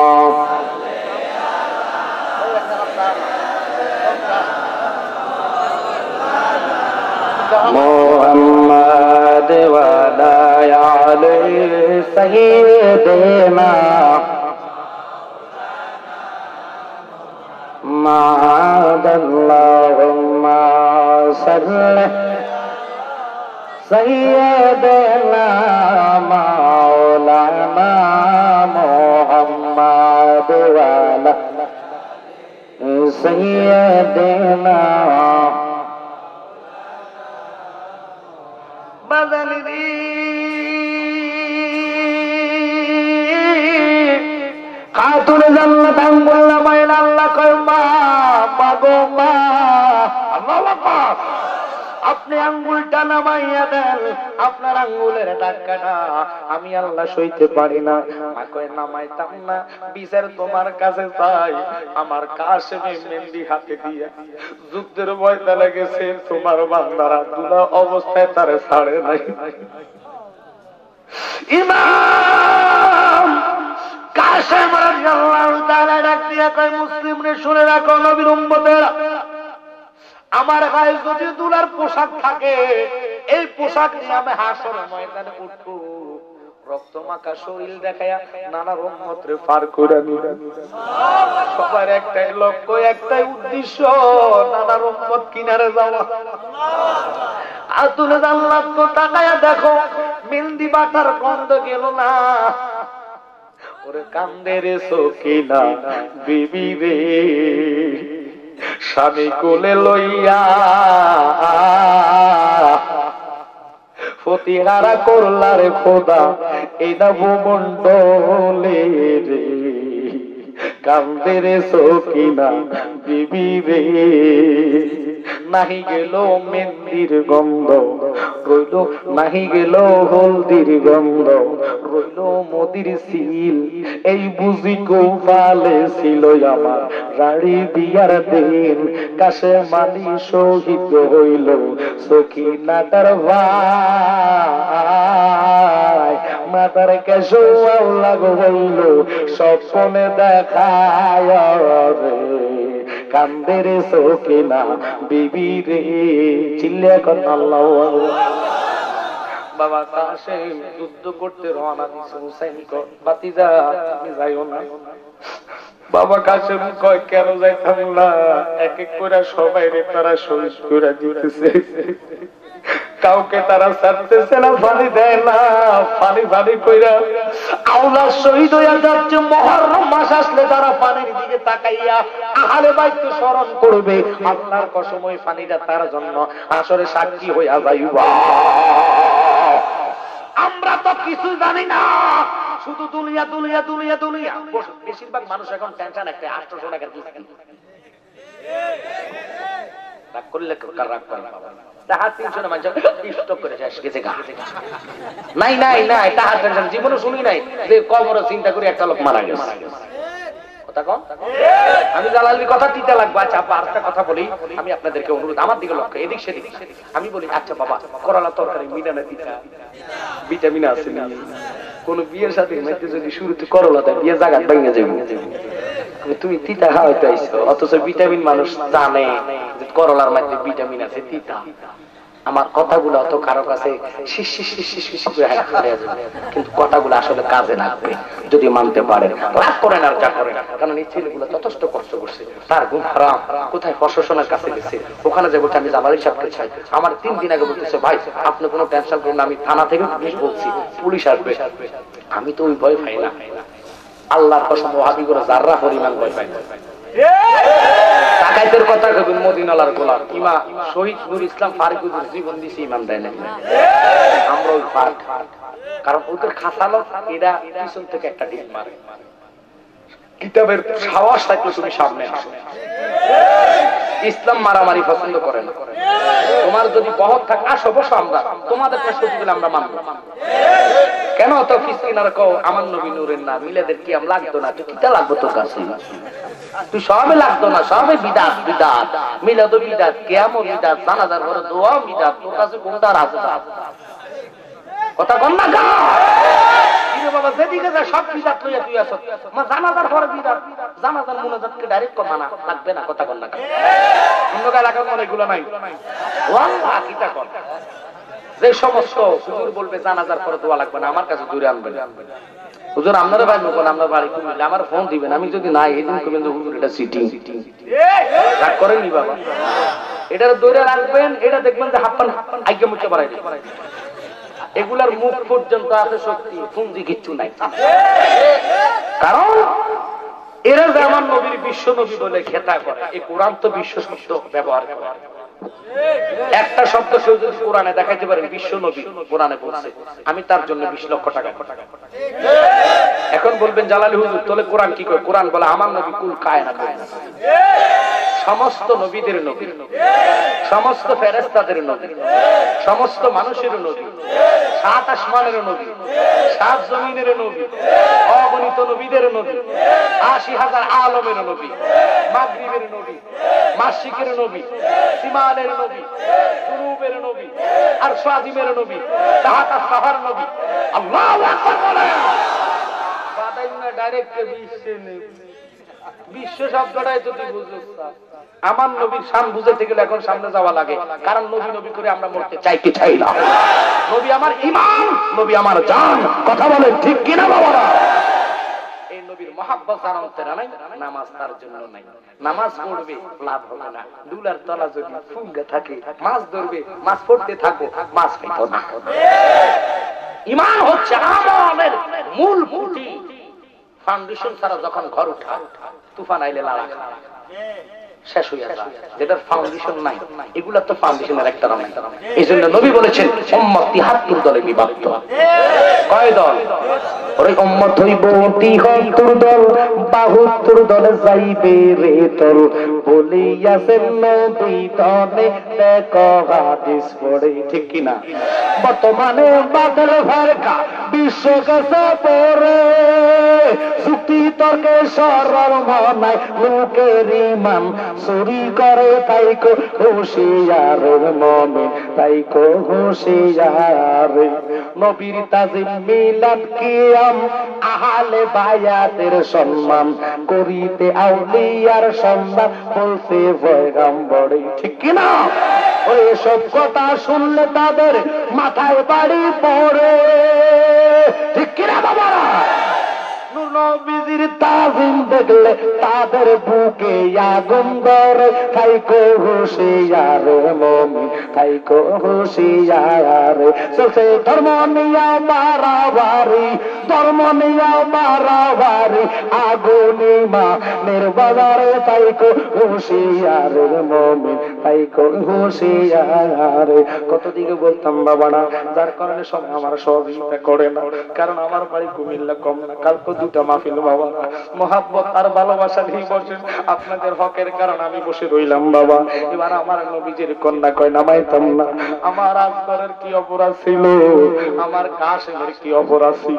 মুহাম্মাদ ওয়া আলা আলি সাইয়্যিদিনা মা'আদাল্লাহুম্মা সাল্লি সাইয়্যিদিনা মাওলানা মুহাম্মাদ سيدنا بدلني খাতুন জান্নাত আঙ্গুল নামাইল আল্লাহ কয় মা মাগো মা আল্লাহু আকবার আপনি আঙ্গুলটা নামাইয়া দেন আপনার আঙ্গুলের ধাক্কাটা আমি আল্লাহ সইতে পারি না মা কয় নামাইতাম না বিচার তোমার কাছে চাই আমার কাশেমে মেহেন্দি হাতে দিয়া যুদ্ধের ময়দানে লেগেছে তোমার বান্দারা দুলা অবস্থায় তারে ছাড়ে নাই ইমাম কাশেম রাদিয়াল্লাহু তাআলা ডাক দিয়া কয় মুসলিম রে শুনে রাখো নবীর উম্মতেরা আমার গায়ে যদি দুলার পোশাক থাকে এই পোশাক নিয়ে আমি হাসরের ময়দানে উঠবো রক্ত মাখা শরীর দেখায়া নানা রহমতরে পার করে নিব সবার একটাই লক্ষ্য একটাই উদ্দেশ্য নানা রহমত কিনারে যাওয়া আতুলে জান্নাত তো তাকায়া দেখো মেহেন্দি বাটার গন্ধ গেল না ওরে কান্দে রে সকিনা বিবি রে স্বামী কোলে লইয়া ফতিহারা করলা রে খোদা এই না ভূমণ্ডলে রে কান্দে রে সকিনা বিবি রে নাহি গেল মেহেন্দির গন্ধ রইল নাহি গেল হলদির গন্ধ রইল মদির সিল এই বুঝি কৌফালে ছিল আমার রাড়ি বিয়ার দিন কাশে মালি শহীদ হইল সকিনাটার ভাই মাতার কেশো লাগো হইল স্বপ্নে দেখায় রে কান্দে রে সকিনা বিবি রে চিল্লে কর আল্লাহু বাবা কাশেম যুদ্ধ করতে রওনা দিছে হুসাইন কয় বাতিজা তুমি যাইও না বাবা কাশেম কয় কেন যাইতাম না এক এক করে সবাই রে তারা শহীদ করে দিতেছে কাউকে তারা ছাড়তেছে না পানি দেয় না পানি পানি কইরা আওলাদ শহীদ হইয়া যাচ্ছে মুহররম মাস আসলে তারা পানির দিকে তাকাইয়া আহলে বাইত স্মরণ করবে আল্লাহর কসম ওই পানিটা তার জন্য আসরে সাক্ষী হইয়া যাইবা আমরা তো কিছু জানি না শুধু দুনিয়া দুনিয়া দুনিয়া দুনিয়া বেশিরভাগ মানুষ এখন টেনশন একটা আটশো টাকার কিস্তি রাগ করলে রাগ করে বাবা নাই নাই নাই তাহার টেনশন জীবনে শুনি নাই যে কবর চিন্তা করে একটা লোক মারা গেছে আমি জালালির কথা দিতে লাগবো আচ্ছা আরেকটা কথা বলি আমি আপনাদেরকে অনুরোধ আমার দিকে লক্ষ্য এদিক সেদিক আমি বলি আচ্ছা বাবা করলা তরকারি মিনানা দিতা ভিটামিন আছে না কোন বিয়ের সাথে মধ্যে যদি শুরুতে করলা দেয় বিয়ে জায়গা ভেঙে যাবে তুমি তিতা খাওয়াইতে আইছো অথচ ভিটামিন মানুষ জানে যে করলার মধ্যে ভিটামিন আছে তিতা আমার কথাগুলো অত কারো কাছে কিন্তু কথাগুলো আসলে কাজে লাগবে যদি মানতে পারেন রাগ করেন আর যা করেন কারণ এই ছেলেগুলো যথেষ্ট কষ্ট করছে তার ঘুম হারাম কোথায় প্রশাসনের কাছে গেছে ওখানে যাবো আমি জালালি সাহেবকে চাই আমার তিন দিন আগে বলতেছে ভাই আপনি কোনো টেনশন করুন আমি থানা থেকে পুলিশ বলছি পুলিশ আসবে আমি তো ওই ভয় পাই না আল্লাহর কসম ওয়াহাবি করে যাররা পরিমাণ ভয় পাই ডাকাইতের কথা কবি মদিনালার গোলাম ইমা শহীদ নূর ইসলাম ফারুক জীবন দিছে ইমান দেয় না আমরা ওই ফারুক কারণ ওদের খাসালো এরা পিছন থেকে একটা ডিম মারে কিতাবের সাহস থাকলে তুমি সামনে আসো ইসলাম মারামারি পছন্দ করে না তোমার যদি বহুত থাকে আসো বসো আমরা তোমাদের প্রশ্ন দিলে আমরা মানব কেন তো ফিসকিনার কও আমার নবী নূরের না মিলাদের কি আম লাগতো না তুই কিটা লাগবো তোর কাছে তুই সবে লাগতো না সবে বিদাত বিদাত মিলাদ বিদাত কিয়ামত বিদাত জানাজার পরে দোয়া বিদাত তোর কাছে কোনটা আছে কথা কোন না গা ইরে বাবা যেদিকে যা সব বিদাত লইয়া তুই আসো মা জানাজার পরে বিদাত জানাজার মুনাজাতকে ডাইরেক্ট কমানা লাগবে না কথা কোন না অন্য এলাকা মনে এগুলো নাই ওয়াল্লাহ কিটা কোন যে সমস্ত হুজুর বলবে জানাজার পরে দোয়া লাগবে না আমার কাছে দূরে আনবেন হুজুর আপনারা ভাই কোন আমরা বাড়ি কুমিল্লা আমার ফোন দিবেন আমি যদি না এদিন কবেন যে হুজুর এটা সিটিং রাগ করেননি বাবা এটার দৌড়ে রাখবেন এটা দেখবেন যে হাপ্পান আগে মুখে বাড়াই এগুলার মুখ পর্যন্ত আছে শক্তি পুঞ্জি কিচ্ছু নাই কারণ এরা যে আমার নবীর বিশ্ব নবী বলে খেতা করে, এই কোরআন তো বিশ্ব শব্দ ব্যবহার করে। একটা শব্দ সে যদি কোরআনে দেখাইতে পারে বিশ্ব নবী কোরআনে বলছে, আমি তার জন্য বিশ লক্ষ টাকা। এখন বলবেন জালালি হুজুর তাহলে কোরআন কি করে? কোরআন বলে আমার নবী কুল কায়নাত, সমস্ত নবীদের নবী, সমস্ত ফেরেশতাদের নবী, সমস্ত মানুষের নবী, সাত আসমানের নবী, সাত জমিনের নবী, অগণিত নবীদের নবী, আশি হাজার আলমের নবী, মাগরিবের নবী, মাসিকের নবী, সিমানের নবী, গুরুবের নবী, আর সাদিমের নবী, তাহাতা সাহার নবী। আল্লাহু আকবার বলেন। বাদাইনা ডাইরেক্ট বিশ্বে নেই, বিশ্ব শব্দটাই যদি বুঝুস, আমার নবীর শান বুঝাইতে গেলে এখন সামনে যাওয়া লাগে, কারণ নবী নবী করে আমরা মরতে চাই কি চাই না? নবী আমার ঈমান, নবী আমার জান। কথা বলেন ঠিক কিনা বাবারা? এই নবীর মহাব্বত যার অন্তরে নাই, নামাজ তার জন্য নাই। নামাজ পড়বে লাভ হবে না, দুলার তলা যদি ফুঙ্গা থাকে, মাছ ধরবে, মাছ পড়তে থাকো, মাছ পাইতো না। ঈমান হচ্ছে আমলের মূল খুঁটি। ফাউন্ডেশন ছাড়া যখন ঘর উঠা, তুফান আইলে লাড়া শেষ হয়ে যায়। যেটার ফাউন্ডেশন নাই, এগুলা তো ফাউন্ডেশনের একটা নাম। এই জন্য নবী বলেছেন উম্মত তিহাত্তর দলে বিভক্ত। কয় দল? ওই উম্মত হইব তিহাত্তর দল, বাহাত্তর দলে যাইবে রে তল। বলিয়াছেন নবী তনে দেখো হাদিস পড়ে, ঠিক কিনা? বর্তমানে বাদল ভারকা বিশ্ব গেছে পড়ে, যুক্তি তর্কে সরল মনায় লোকের ঈমান চুরি করে, তাই কো হুঁশিয়ার মুমিন, তাই কো হুঁশিয়ার। নবীর তাজিম মিলাদ কিয়াম আহলে বায়াতের সম্মান করিতে আউলিয়ার সম্মান বলছে পয়গম্বরে, ঠিক কিনা? ওই সব কথা শুনলে তাদের মাথায় বাড়ি পড়ে, ঠিক কিনা বাবারা? নবীজির তাজিম দেখলে তাদের বুকে আগুন ধরে, তাই কো হুঁশিয়ার মুমিন, তাই কো হুঁশিয়ার। চলছে ধর্ম নিয়া মারাবারি, ধর্ম নিয়া মারাবারি, আগুন ঈমানের বাজারে, তাই কো হুঁশিয়ার মুমিন, তাই কো হুঁশিয়ার। কত দিকে বলতাম বাবা না, যার কারণে সব আমার সহযোগিতা করে না, কারণ আমার বাড়ি কুমিল্লা কম না। কালকে দুটা মাহফিল বাবা, মহাব্বত আর ভালোবাসা নিয়ে বসেন, আপনাদের হকের কারণ আমি বসে রইলাম বাবা। এবার আমার নবীজির কন্যা কয় নামাইতাম না। আমার আসগরের কি অপরাধ ছিল, আমার কাশেমের কি অপরাধ ছিল?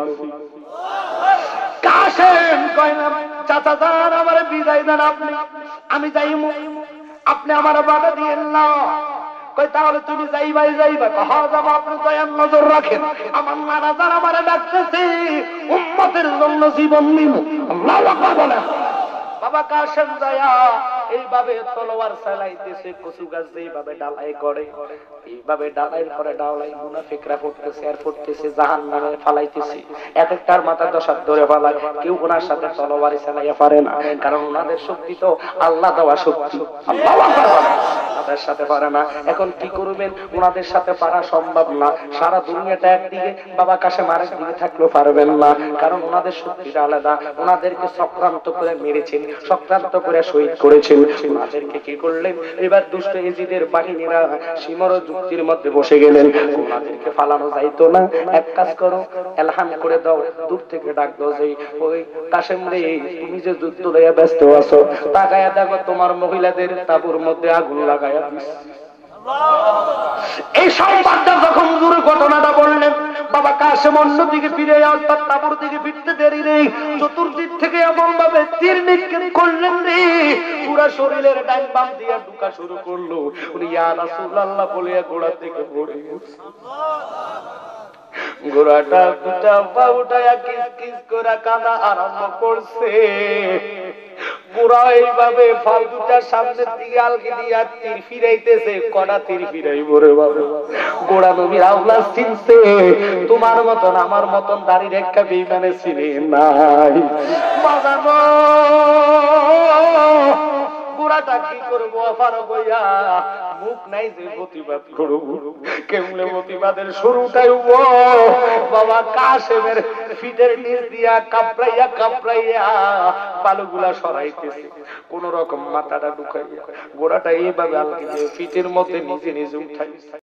কাশেম কয় না চাচা যান আমার বিদায় দেন আপনি, আমি যাইমু, আপনি আমার বাধা দিয়েন না। কই তাহলে তুমি যাইবাই যাইবা? হ্যাঁ যাবো, আপনি দয়ার নজর রাখেন, আমার নানা যান আমার ডাকতেছে, উম্মতের জন্য জীবন নিব। আল্লাহু আকবার বলেন। বাবা কাশেম যায়া এইভাবে তলোয়ার চালাইতেছে, কচু গাছ এইভাবে ডালাই করে, এইভাবে ডালাই করে ডালাই মুনাফিকরা পড়তেছে আর পড়তেছে, জাহান্নামে ফালাইতেছে। এক একটার মাথা দশার ধরে ফালায়, কেউ ওনার সাথে তলোয়ার চালাইয়া পারে না, কারণ ওনাদের শক্তি তো আল্লাহ দেওয়া শক্তি। আল্লাহু আকবার বলেন। ওনাদের সাথে পারে না। এখন কি করবেন? ওনাদের সাথে পারা সম্ভব না। সারা দুনিয়াটা একদিকে, বাবা কাশেম আরেক দিকে থাকলেও পারবেন না, কারণ ওনাদের শক্তিটা আলাদা। ওনাদেরকে চক্রান্ত করে মেরেছেন, চক্রান্ত করে শহীদ করেছেন। ওনাদেরকে কি করলেন? এবার দুষ্ট এজিদের বাহিনীরা সীমর যুক্তির মধ্যে বসে গেলেন। ওনাদেরকে ফালানো যাইতো না। এক কাজ করো, এলহাম করে দাও, দূর থেকে ডাক দাও যে ওই কাশেম রে, তুমি যে যুদ্ধ লইয়া ব্যস্ত আছো, তাকায়া দেখো তোমার মহিলাদের তাবুর মধ্যে আগুন লাগায়া দিছে। এই সংবাদটা যখন দূর ঘটনাটা বললেন, বাবা কাশেম অন্যদিকে ফিরে, অর্থাৎ তাবুর দিকে ফিরতে দেরি নেই, চতুর্দিক থেকে এমন ভাবে তীর নিক্ষেপ করলেন রে, পুরা শরীরের ডান বাম দিয়ে ঢুকা শুরু করলো। উনি ইয়া রাসূলুল্লাহ বলে গোড়া থেকে পড়ে গেছে। গোড়াটা দুটা পা উঠায়া কিস কিস করে কাঁদা আরম্ভ করছে। গোড়া এইভাবে ফাল দুটা সামনের দিকে আলগি দিয়া তীর ফিরাইতেছে। কড়া তীর ফিরাইব রে বাবা। গোড়া নবীর আওলাদ চিনছে, তোমার মতন আমার মতন দাড়ি রেখা বেঈমানে চিনে নাই। বাজানো গোড়াটা কি করবো ফারুক হইয়া মুখ লোক নাই যে প্রতিবাদ করব। কেমনে প্রতিবাদের শুরুটাই ও বাবা কাশেমের ফিটের নিচ দিয়া কাপড়াইয়া কাপড়াইয়া বালুগুলা সরাইতেছে, কোন রকম মাথাটা ঢুকাইয়া গোড়াটা এইভাবে আলগিয়ে ফিটের মধ্যে নিজে নিজে উঠাইছে।